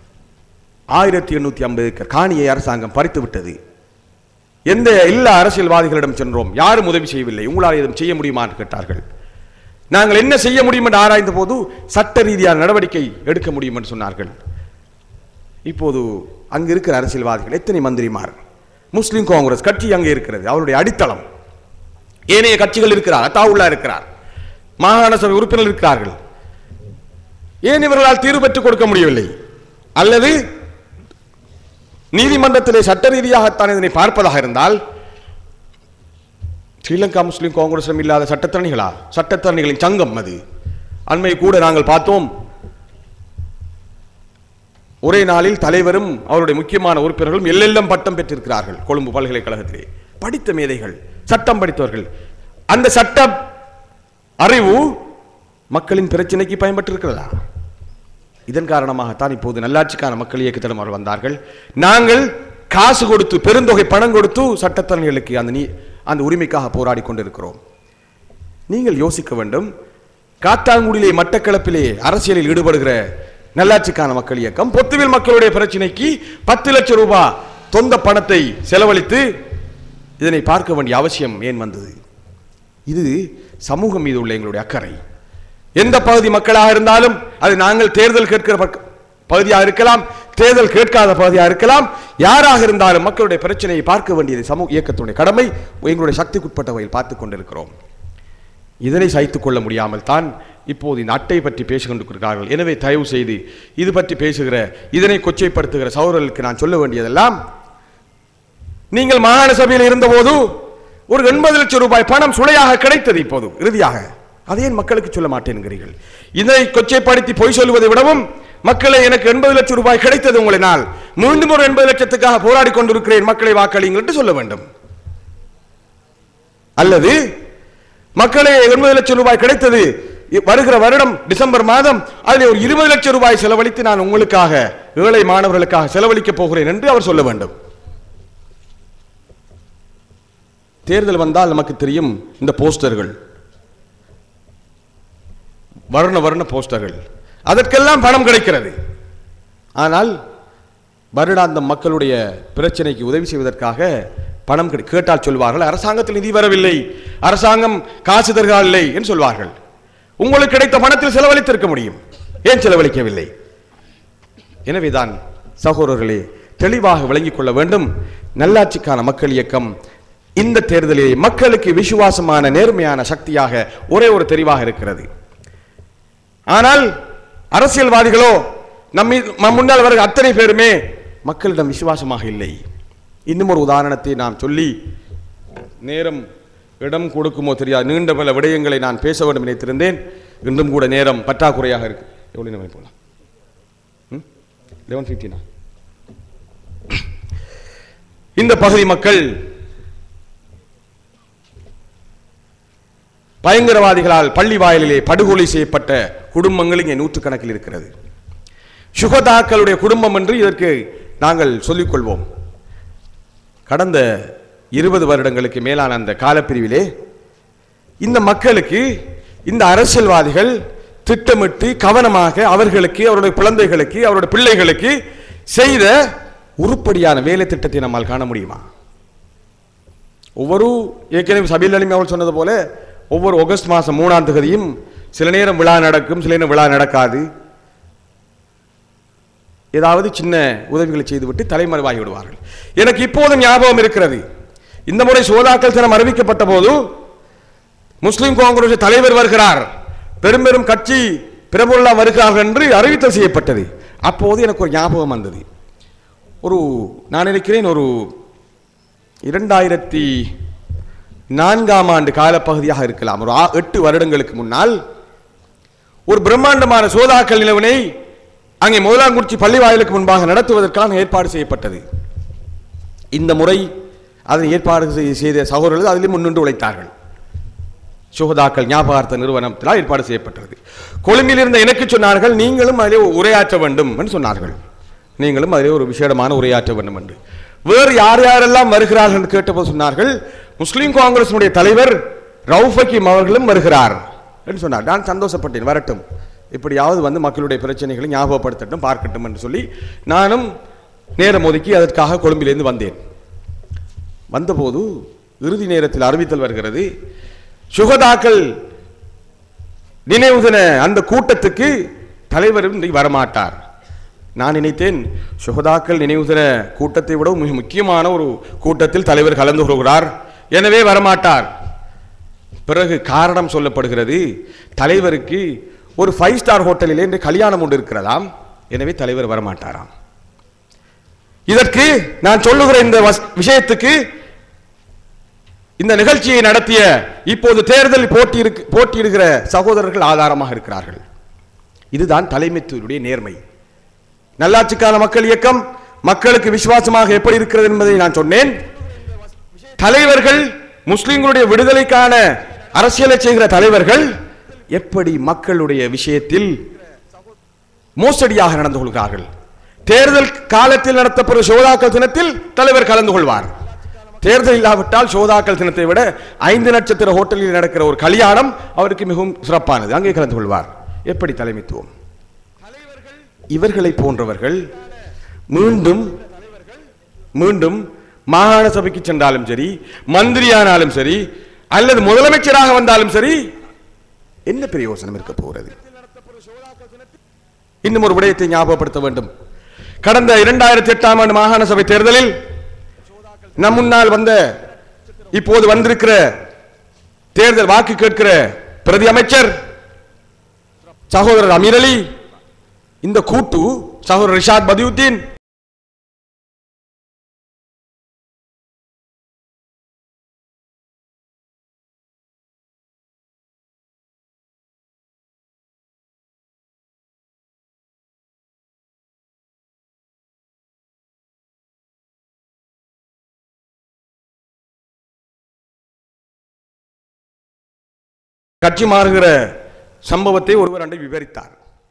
1850 ஏக்கர் காணியை அரசாங்கம் பறித்து விட்டது. எல்லா அரசியல்வாதிகளிடம் சென்றோம், யாரும் உதவி செய்யவில்லை, உங்களால் எதுவும் செய்ய முடியுமா என்று கேட்டார்கள். நாங்கள் என்ன செய்ய முடியும் என்று ஆராய்ந்த போது சட்ட ரீதியான நடவடிக்கை எடுக்க முடியும் என்று சொன்னார்கள். இப்போது அங்கு இருக்கிற அரசியல்வாதிகள் எத்தனை மந்திரிமார், முஸ்லிம் காங்கிரஸ் கட்சி அங்கே இருக்கிறது, அவருடைய அடித்தளம், ஏனைய கட்சிகள் இருக்கிறார், அத்தாவுல்லா இருக்கிறார், மாகாண சபை உறுப்பினர்கள் இருக்கிறார்கள். ஏன் இவர்களால் தீர்வு பெற்றுக் கொடுக்க முடியவில்லை? அல்லது நீதிமன்றத்திலே சட்ட ரீதியாகத்தான் இதனை பார்ப்பதாக இருந்தால், ஸ்ரீலங்கா முஸ்லிம் காங்கிரஸிலும் இல்லாத சட்டத்தரணிகளா? சட்டத்தரணிகளின் சங்கம் அது. அண்மை கூட நாங்கள் பார்த்தோம், ஒரே நாளில் தலைவரும் அவருடைய முக்கியமான உறுப்பினர்களும் எல்லெல்லாம் பட்டம் பெற்றிருக்கிறார்கள். கொழும்பு பல்கலைக்கழகத்திலே படித்த மேதைகள், சட்டம் படித்தவர்கள். அந்த சட்ட அறிவு மக்களின் பிரச்சனைக்கு பயன்பட்டிருக்கிறதா? இதன் காரணமாகத்தான் இப்போது நல்லாட்சிக்கான மக்கள் இயக்கத்திடம் அவர்கள் வந்தார்கள். நாங்கள் காசு கொடுத்து, பெருந்தொகை பணம் கொடுத்து சட்டத்தரணிகளுக்கு அந்த உரிமைக்காக போராடி கொண்டிருக்கிறோம். நீங்கள் யோசிக்க வேண்டும். காத்தாங்குடியிலே, மட்டக்களப்பிலே அரசியலில் ஈடுபடுகிற நல்லாட்சிக்கான மக்கள் இயக்கம் பொத்துவில் மக்களுடைய பிரச்சனைக்கு 10 லட்சம் ரூபாய் சொந்த பணத்தை செலவழித்து இதனை பார்க்க வேண்டிய அவசியம் ஏன் வந்தது? இது சமூகம் மீது உள்ள எங்களுடைய அக்கறை. எந்த பகுதி மக்களாக இருந்தாலும், அது நாங்கள் தேர்தல் கேட்கிற பகுதியாக இருக்கலாம், தேர்தல் கேட்காத பகுதியாக இருக்கலாம், யாராக இருந்தாலும் மக்களுடைய பிரச்சனையை பார்க்க வேண்டியது சமூக இயக்கத்துடைய கடமை. எங்களுடைய சக்திக்குட்பட்ட வகையில் பார்த்துக் கொண்டிருக்கிறோம். இதனை சகித்துக் கொள்ள முடியாமல் தான் இப்போது இந்த அட்டை பற்றி பேசிக் கொண்டிருக்கிறார்கள். எனவே தயவு செய்து இது பற்றி பேசுகிற, இதனை கொச்சைப்படுத்துகிற சகோதரர்களுக்கு நான் சொல்ல வேண்டியதெல்லாம், நீங்கள் மாகாண சபையில் இருந்தபோது ஒரு 80 லட்சம் ரூபாய் பணம் சுளையாக கிடைத்தது. இப்போது இறுதியாக அதை ஏன் மக்களுக்கு சொல்ல மாட்டேன்கிறீர்கள்? இதனை கொச்சைப்படுத்தி பொய் சொல்வதை விடவும், மக்களை எனக்கு 80 லட்சம் ரூபாய் கிடைத்தது உங்களினால், மீண்டும் ஒரு 80 லட்சத்துக்காக போராடி கொண்டிருக்கிறேன், மக்களை வாக்களியுங்கள் என்று சொல்ல வேண்டும். அல்லது மக்களை 80 லட்சம் ரூபாய் கிடைத்தது, வருகிற வருடம் டிசம்பர் மாதம் அதில் ஒரு 20 லட்சம் ரூபாய் செலவழித்து நான் உங்களுக்காக, ஏழை மாணவர்களுக்காக செலவழிக்க போகிறேன் என்று அவர் சொல்ல வேண்டும். தேர்தல் வந்தால் நமக்கு தெரியும், இந்த போஸ்டர்கள், வர்ண போஸ்டர்கள், அதற்கெல்லாம் பணம் கிடைக்கிறது. ஆனால் வருடாந்த மக்களுடைய பிரச்சனைக்கு உதவி செய்வதற்காக பணம் கேட்டால் சொல்வார்கள், அரசாங்கத்தில் நிதி வரவில்லை, அரசாங்கம் காசு தருகவில்லை என்று சொல்வார்கள். உங்களுக்கு கிடைத்த பணத்தில் செலவழித்திருக்க முடியும், ஏன் செலவழிக்கவில்லை? எனவேதான் சகோதரர்களே, தெளிவாக விளங்கிக் கொள்ள வேண்டும். நல்லாட்சிக்கான மக்கள் இயக்கம் இந்த தேர்தலில் மக்களுக்கு விசுவாசமான நேர்மையான சக்தியாக ஒரே ஒரு தெரிவாக இருக்கிறது. ஆனால் அரசியல்வாதிகளோ, முன்னால் வருகிற அத்தனை பேருமே மக்களிடம் விசுவாசமாக இல்லை. இன்னும் ஒரு உதாரணத்தை நான் சொல்லி, நேரம் இடம் கொடுக்குமோ தெரியாது, நீண்ட பல விடயங்களை நான் பேச வேண்டும் நினைத்திருந்தேன். இன்றும் கூட நேரம் பற்றாக்குறையாக இருக்கு. எவ்வளவு நேரம் போகலாம்? 11:15. இந்த பகுதி மக்கள் பயங்கரவாதிகளால் பள்ளி வாயிலே படுகொலை செய்யப்பட்ட குடும்பங்கள் இங்கே நூற்றுக்கணக்கில் இருக்கிறது. சுகதாக்களுடைய குடும்பம் என்று இதற்கு நாங்கள் சொல்லிக்கொள்வோம். கடந்த 20 வருடங்களுக்கு மேலான அந்த காலப்பிரிவிலே இந்த மக்களுக்கு இந்த அரசியல்வாதிகள் திட்டமிட்டு கவனமாக அவர்களுக்கு, அவருடைய குழந்தைகளுக்கு, அவருடைய பிள்ளைகளுக்கு செய்த உருப்படியான வேலை திட்டத்தை நம்மால் காண முடியுமா? ஒவ்வொரு, ஏற்கனவே சபையில் அலிமை அவர்கள் சொன்னது போல, ஒவ்வொரு ஆகஸ்ட் மாதம் 3ஆம் தேதியும் சில நேரம் விழா நடக்கும், சில நேரம் விழா நடக்காது. ஏதாவது சின்ன உதவிகளை செய்துவிட்டு தலைமறைவாகி விடுவார்கள். எனக்கு இப்போதும் ஞாபகம் இருக்கிறது, இந்த முறை சோதாக்கள் தினம் அறிவிக்கப்பட்ட போது முஸ்லிம் காங்கிரஸ் தலைவர் வருகிறார், பெரும் பெரும் கட்சி பிரபுல்லா வருகிறார்கள் என்று அறிவித்தல் செய்யப்பட்டது. அப்போது எனக்கு ஒரு ஞாபகம் வந்தது. நான் நினைக்கிறேன் ஒரு 2004ஆம் ஆண்டு காலப்பகுதியாக இருக்கலாம், ஒரு 8 வருடங்களுக்கு முன்னால் ஒரு பிரம்மாண்டமான சோதாக்கள் நிலவினை அங்கே முதலாங்குறிச்சி பள்ளி வாயிலுக்கு முன்பாக நடத்துவதற்கான ஏற்பாடு செய்யப்பட்டது. இந்த முறை அதனை ஏற்பாடு செய்த சகோதரர்கள் அதிலே முன்னின்று உழைத்தார்கள். சுகதாக்கள் ஞாபகார்த்த நிறுவனத்தினால் ஏற்பாடு செய்யப்பட்டது. கொழும்பில் இருந்த எனக்கு சொன்னார்கள், நீங்களும் அதிலே உரையாற்ற வேண்டும் என்று சொன்னார்கள். நீங்களும் அதிலே ஒரு விசேடமான உரையாற்ற வேண்டும் என்று. வேறு யார் யாரெல்லாம் வருகிறார்கள் என்று கேட்டபோது சொன்னார்கள், முஸ்லிம் காங்கிரசினுடைய தலைவர் ரவுஃப் ஹக்கீம் அவர்களும் வருகிறார் என்று சொன்னார். நான் சந்தோஷப்பட்டேன், வரட்டும், இப்படியாவது வந்து மக்களுடைய பிரச்சனைகளை ஞாபகப்படுத்தட்டும், பார்க்கட்டும் என்று சொல்லி நானும் நேரம் ஒதுக்கி அதற்காக கொழும்பிலிருந்து வந்தேன். வந்தபோது இறுதி நேரத்தில் அறிவித்தல் வருகிறது, சுகதாக்கள் நினைவு தின அந்த கூட்டத்துக்கு தலைவரும் வரமாட்டார். நான் நினைத்தேன், சுகதாக்கள் நினைவு தின கூட்டத்தை விட மிக முக்கியமான ஒரு கூட்டத்தில் தலைவர் கலந்து கொள்கிறார், எனவே வரமாட்டார். பிறகு காரணம் சொல்லப்படுகிறது, தலைவருக்கு ஒரு 5 ஸ்டார் ஹோட்டலில் இன்று கல்யாணம் ஒன்று இருக்கிறதாம், எனவே தலைவர் வரமாட்டாராம். இதற்கு நான் சொல்லுகிற இந்த விஷயத்துக்கு இந்த நிகழ்ச்சியை நடத்திய இப்போது தேர்தல் போட்டியிடுகிற சகோதரர்கள் ஆதாரமாக இருக்கிறார்கள். இதுதான் தலைமைத்துவனுடைய நேர்மை. நல்லாட்சிக்கான மக்கள் இயக்கம் மக்களுக்கு விசுவாசமாக எப்படி இருக்கிறது என்பதை நான் சொன்னேன். தலைவர்கள் முஸ்லிம்களுடைய விடுதலைக்கான அரசியலை செய்கிற தலைவர்கள் எப்படி மக்களுடைய விஷயத்தில் மோசடியாக நடந்து கொள்கிறார்கள். தேர்தல் காலத்தில் நடத்தப்படும் சோதாக்கள் தினத்தில் தலைவர் கலந்து கொள்வார். தேர்தல் இல்லாவிட்டால் சோதாக்கள் தினத்தை விட 5 நட்சத்திர ஹோட்டலில் நடக்கிற ஒரு கல்யாணம் அவருக்கு மிகவும் சிறப்பானது. அங்கே கலந்து கொள்வார். எப்படி தலைமைத்துவம்? இவர்களை போன்றவர்கள் மீண்டும் மீண்டும் மாகாண சபைக்கு சென்றாலும் சரி, மந்திரியானாலும் சரி, அல்லது முதலமைச்சராக வந்தாலும் சரி, என்ன பிரயோசனம் இருக்க போகிறது? இன்னும் ஒரு விடயத்தை ஞாபகப்படுத்த வேண்டும். கடந்த 2008ஆம் ஆண்டு மாகாண சபை தேர்தலில் நம் முன்னால் வந்த இப்போது வந்திருக்கிற தேர்தல் வாக்கு கேட்கிற பிரதி அமைச்சர் சகோதரர் அமீர் அலி, இந்த கூட்டு சகோதரர் ரிஷாத் பதியுத்தீன், கட்சி மாறுகிற சம்பவத்தை ஒருவர் அண்டை விவரித்தார்.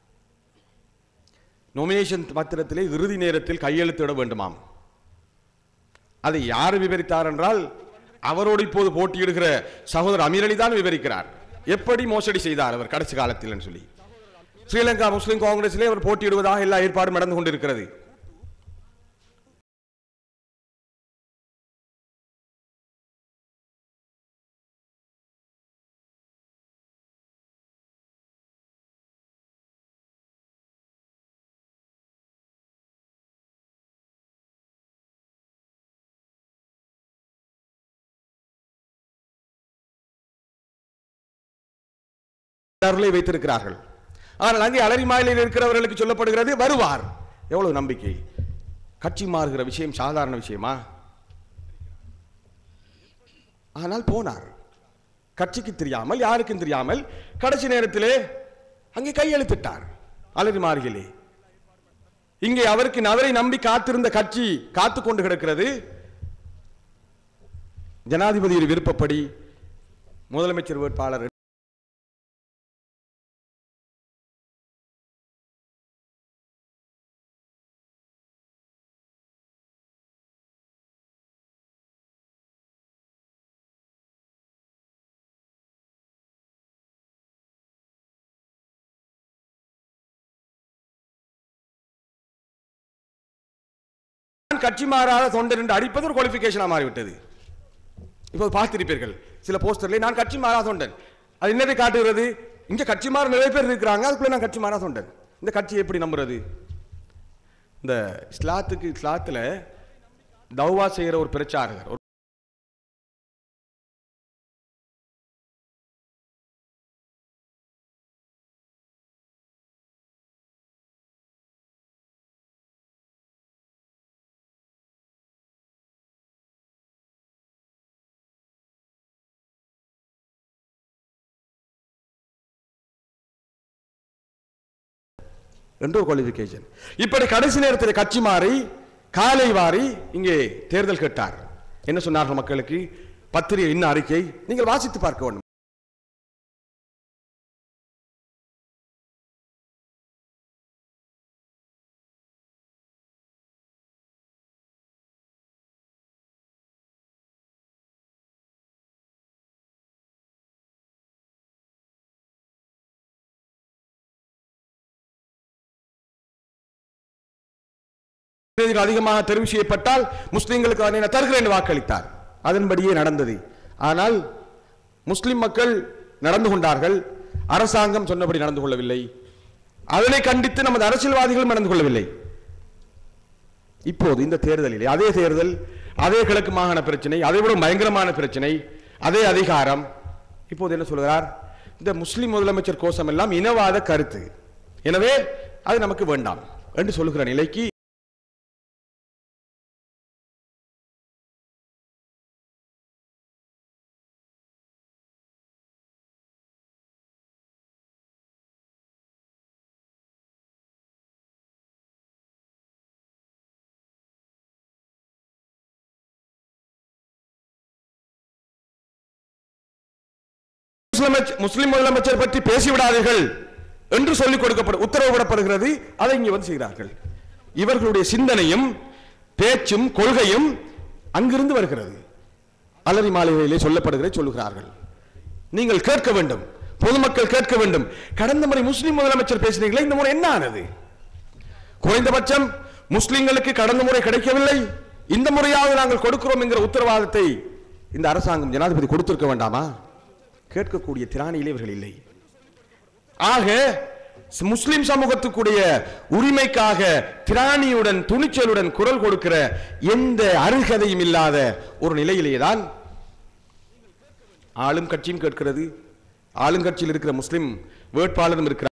நொமினேஷன் பத்திரத்திலே இறுதி நேரத்தில் கையெழுத்திட வேண்டுமாம். அதை யார் விவரித்தார் என்றால் அவரோடு இப்போது போட்டியிடுகிற சகோதரர் அமீர் அலி தான் விவரிக்கிறார். எப்படி மோசடி செய்தார் அவர் கடைசி காலத்தில் சொல்லி. ஸ்ரீலங்கா முஸ்லிம் காங்கிரஸிலே அவர் போட்டியிடுவதாக எல்லா ஏற்பாடும் நடந்து கொண்டிருக்கிறது. வைத்திருக்கிறார்கள். ஆனால் அங்கே அலரிமாயிலில் இருக்கிறவர்களுக்கு சொல்லப்படுகிறது வருவார். எவ்வளவு நம்பிக்கை! கட்சி மாறுகிற விஷயம் சாதாரண விஷயமா? ஆனால் போனார். கட்சிக்கு தெரியாமல், யாருக்கும் தெரியாமல் கடைசி நேரத்திலே அங்கே கையெழுத்திட்டார். அலரிமாரிகளே, இங்கே அவருக்கு அவரை நம்பி காத்திருந்த கட்சி காத்துக் கொண்டு கிடக்கிறது. ஜனாதிபதியின் விருப்பப்படி முதலமைச்சர் வேட்பாளர் கட்சி மாறாத தொண்டர் என்று அடிப்பது ஒரு குவாலிஃபிகேஷனாக மாறிவிட்டது. இப்போது பார்த்திருப்பீர்கள் சில போஸ்டர்ல நான் கட்சி மாறாத தொண்டன். அது என்னதை காட்டுகிறது? இங்க கட்சி மாற நிறைய பேர் இருக்கிறாங்க, அதுக்குள்ள நான் கட்சி மாறாத தொண்டன். இந்த கட்சியை எப்படி நம்புறது? இந்த இஸ்லாத்துல தௌவா செய்கிற ஒரு பிரச்சாரகர் என்ற ஒரு குவாலிஃபிகேஷன். இப்படி கடைசி நேரத்தில் கட்சி மாறி காலை வாரி இங்கே தேர்தல் கேட்டார். என்ன சொன்னார்கள் மக்களுக்கு? பத்திரிகை இன்ன அறிக்கை நீங்கள் வாசித்து பார்க்க வேண்டும். அதிகமாக தெரிவு செய்யப்பட்டால் முஸ்லிம்களுக்கு தருகிறேன் வாக்களித்தார். அதன்படியே நடந்தது. ஆனால் முஸ்லிம் மக்கள் நடந்து கொண்டார்கள். அரசாங்கம் சொன்னபடி நடந்து கொள்ளவில்லை. அதனை கண்டித்து நமது அரசியல்வாதிகளும் நடந்து கொள்ளவில்லை. இப்போது இந்த தேர்தலிலே அதே தேர்தல், அதே கிழக்கு மாகாண பிரச்சனை, அதை விட பயங்கரமான பிரச்சனை, அதே அதிகாரம். இப்போது என்ன சொல்கிறார்? இந்த முஸ்லிம் முதலமைச்சர் கோஷம் எல்லாம் இனவாத கருத்து, எனவே அது நமக்கு வேண்டாம் என்று சொல்லுகிற நிலைக்கு முஸ்லிம் முதலமைச்சர் பற்றி பேசிவிடாதீர்கள் என்று சொல்லிக் கொடுக்கப்பட உத்தரவிடப்படுகிறது. அதை இங்கே வந்து செய்கிறார்கள். இவர்களுடைய சிந்தனையும் பேச்சும் கொள்கையும் அங்கிருந்து வருகிறது. அலரி மாளிகையிலே சொல்லுகிறார்கள். நீங்கள் கேட்க வேண்டும், பொதுமக்கள் கேட்க வேண்டும். கடந்த முறை முஸ்லிம் முதலமைச்சர் பேசினீங்களே, இந்த முறை என்ன ஆனது? குறைந்தபட்சம் முஸ்லிம்களுக்கு கடந்த முறை கிடைக்கவில்லை, இந்த முறையாவது நாங்கள் கொடுக்கிறோம் என்கிற உத்தரவாதத்தை இந்த அரசாங்கம் ஜனாதிபதி கொடுத்திருக்க வேண்டாமா? கேட்கக்கூடிய திராணியிலே இவர்கள் இல்லை. ஆக முஸ்லிம் சமூகத்துக்குடைய உரிமைக்காக திராணியுடன் துணிச்சலுடன் குரல் கொடுக்கிற எந்த அருகதையும் இல்லாத ஒரு நிலையிலேதான் ஆளும் கட்சியும் கேட்கிறது. ஆளுங்கட்சியில் இருக்கிற முஸ்லிம் வேட்பாளரும் இருக்கிறார்.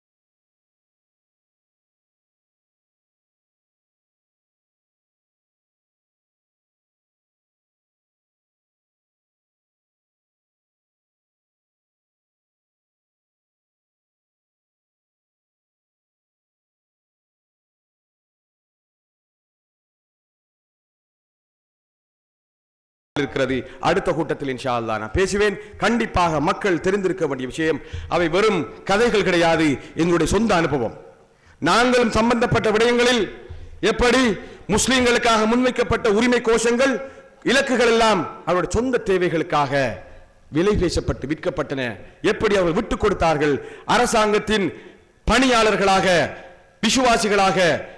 இருக்கிறது. அடுத்த கூட்டத்தில் இன்ஷா அல்லாஹ் நான் பேசுவேன். கண்டிப்பாக மக்கள் தெரிந்திருக்க வேண்டிய விஷயம், அவை வெறும் கதைகள் கிடையாது, எங்களுடைய சொந்த அனுபவம். நாங்களும் சம்பந்தப்பட்ட விடயங்களில் எப்படி முஸ்லிம்களுக்காக முன்வைக்கப்பட்ட உரிமை கோஷங்கள், இலக்குகள் எல்லாம் அவருடைய சொந்த தேவைகளுக்காக விலை பேசப்பட்டு விற்கப்பட்டன. எப்படி அவர்கள் விட்டுக் கொடுத்தார்கள், அரசாங்கத்தின் பணியாளர்களாக விசுவாசிகளாக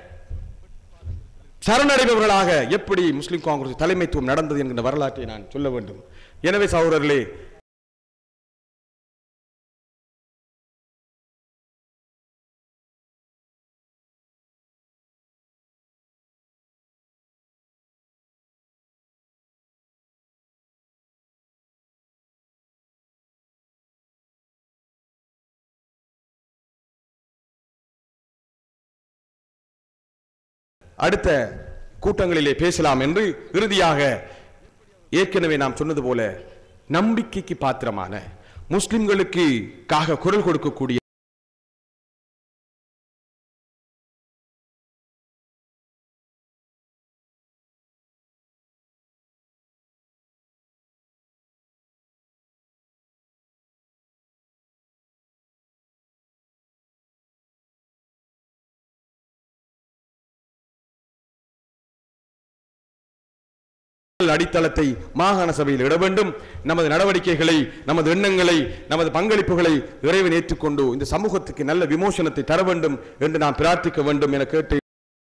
சரணடைபவர்களாக எப்படி முஸ்லிம் காங்கிரஸ் தலைமைத்துவம் நடந்தது என்கிற வரலாற்றை நான் சொல்ல வேண்டும். எனவே சகோதரர்களே, அடுத்த கூட்டங்களிலே பேசலாம் என்று இறுதியாக ஏற்கனவே நாம் சொன்னது போல நம்பிக்கைக்கு பாத்திரமான முஸ்லிம்களுக்கு குரல் கொடுக்கக்கூடிய அடித்தளத்தை மாகாண சபையில் இட வேண்டும். நமது நடவடிக்கைகளை, நமது எண்ணங்களை, நமது பங்களிப்புகளை இறைவன் ஏற்றுக்கொண்டு இந்த சமூகத்துக்கு நல்ல விமோசனத்தை தர வேண்டும் என்று நாம் பிரார்த்திக்க வேண்டும் என கேட்டு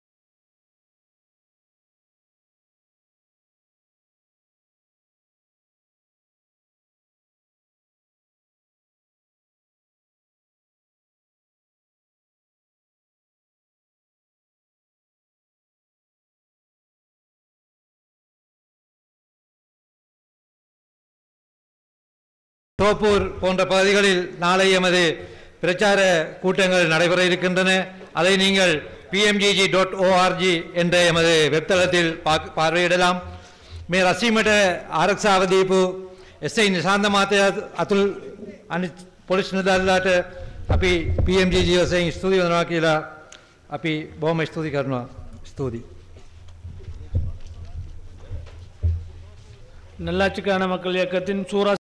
தோப்பூர் போன்ற பகுதிகளில் நாளை எமது பிரச்சார கூட்டங்கள் நடைபெற இருக்கின்றன. அதை நீங்கள் pmgg.org என்ற எமது வெப்தளத்தில் பார்வையிடலாம். මේ රසීමට ආරක්ෂාව දීපු එස්.ඒ. නිශාන්ත මහත්තයා අතුල් අනිත් පොලිස් නිලධාරීලාට අපි PMGG වශයෙන් ස්තුති කරනවා කියලා අපි බොහොම ස්තුති කරනවා. ස්තුතියි. நல்லாட்சிக்கான மக்கள் இயக்கத்தின் சூரா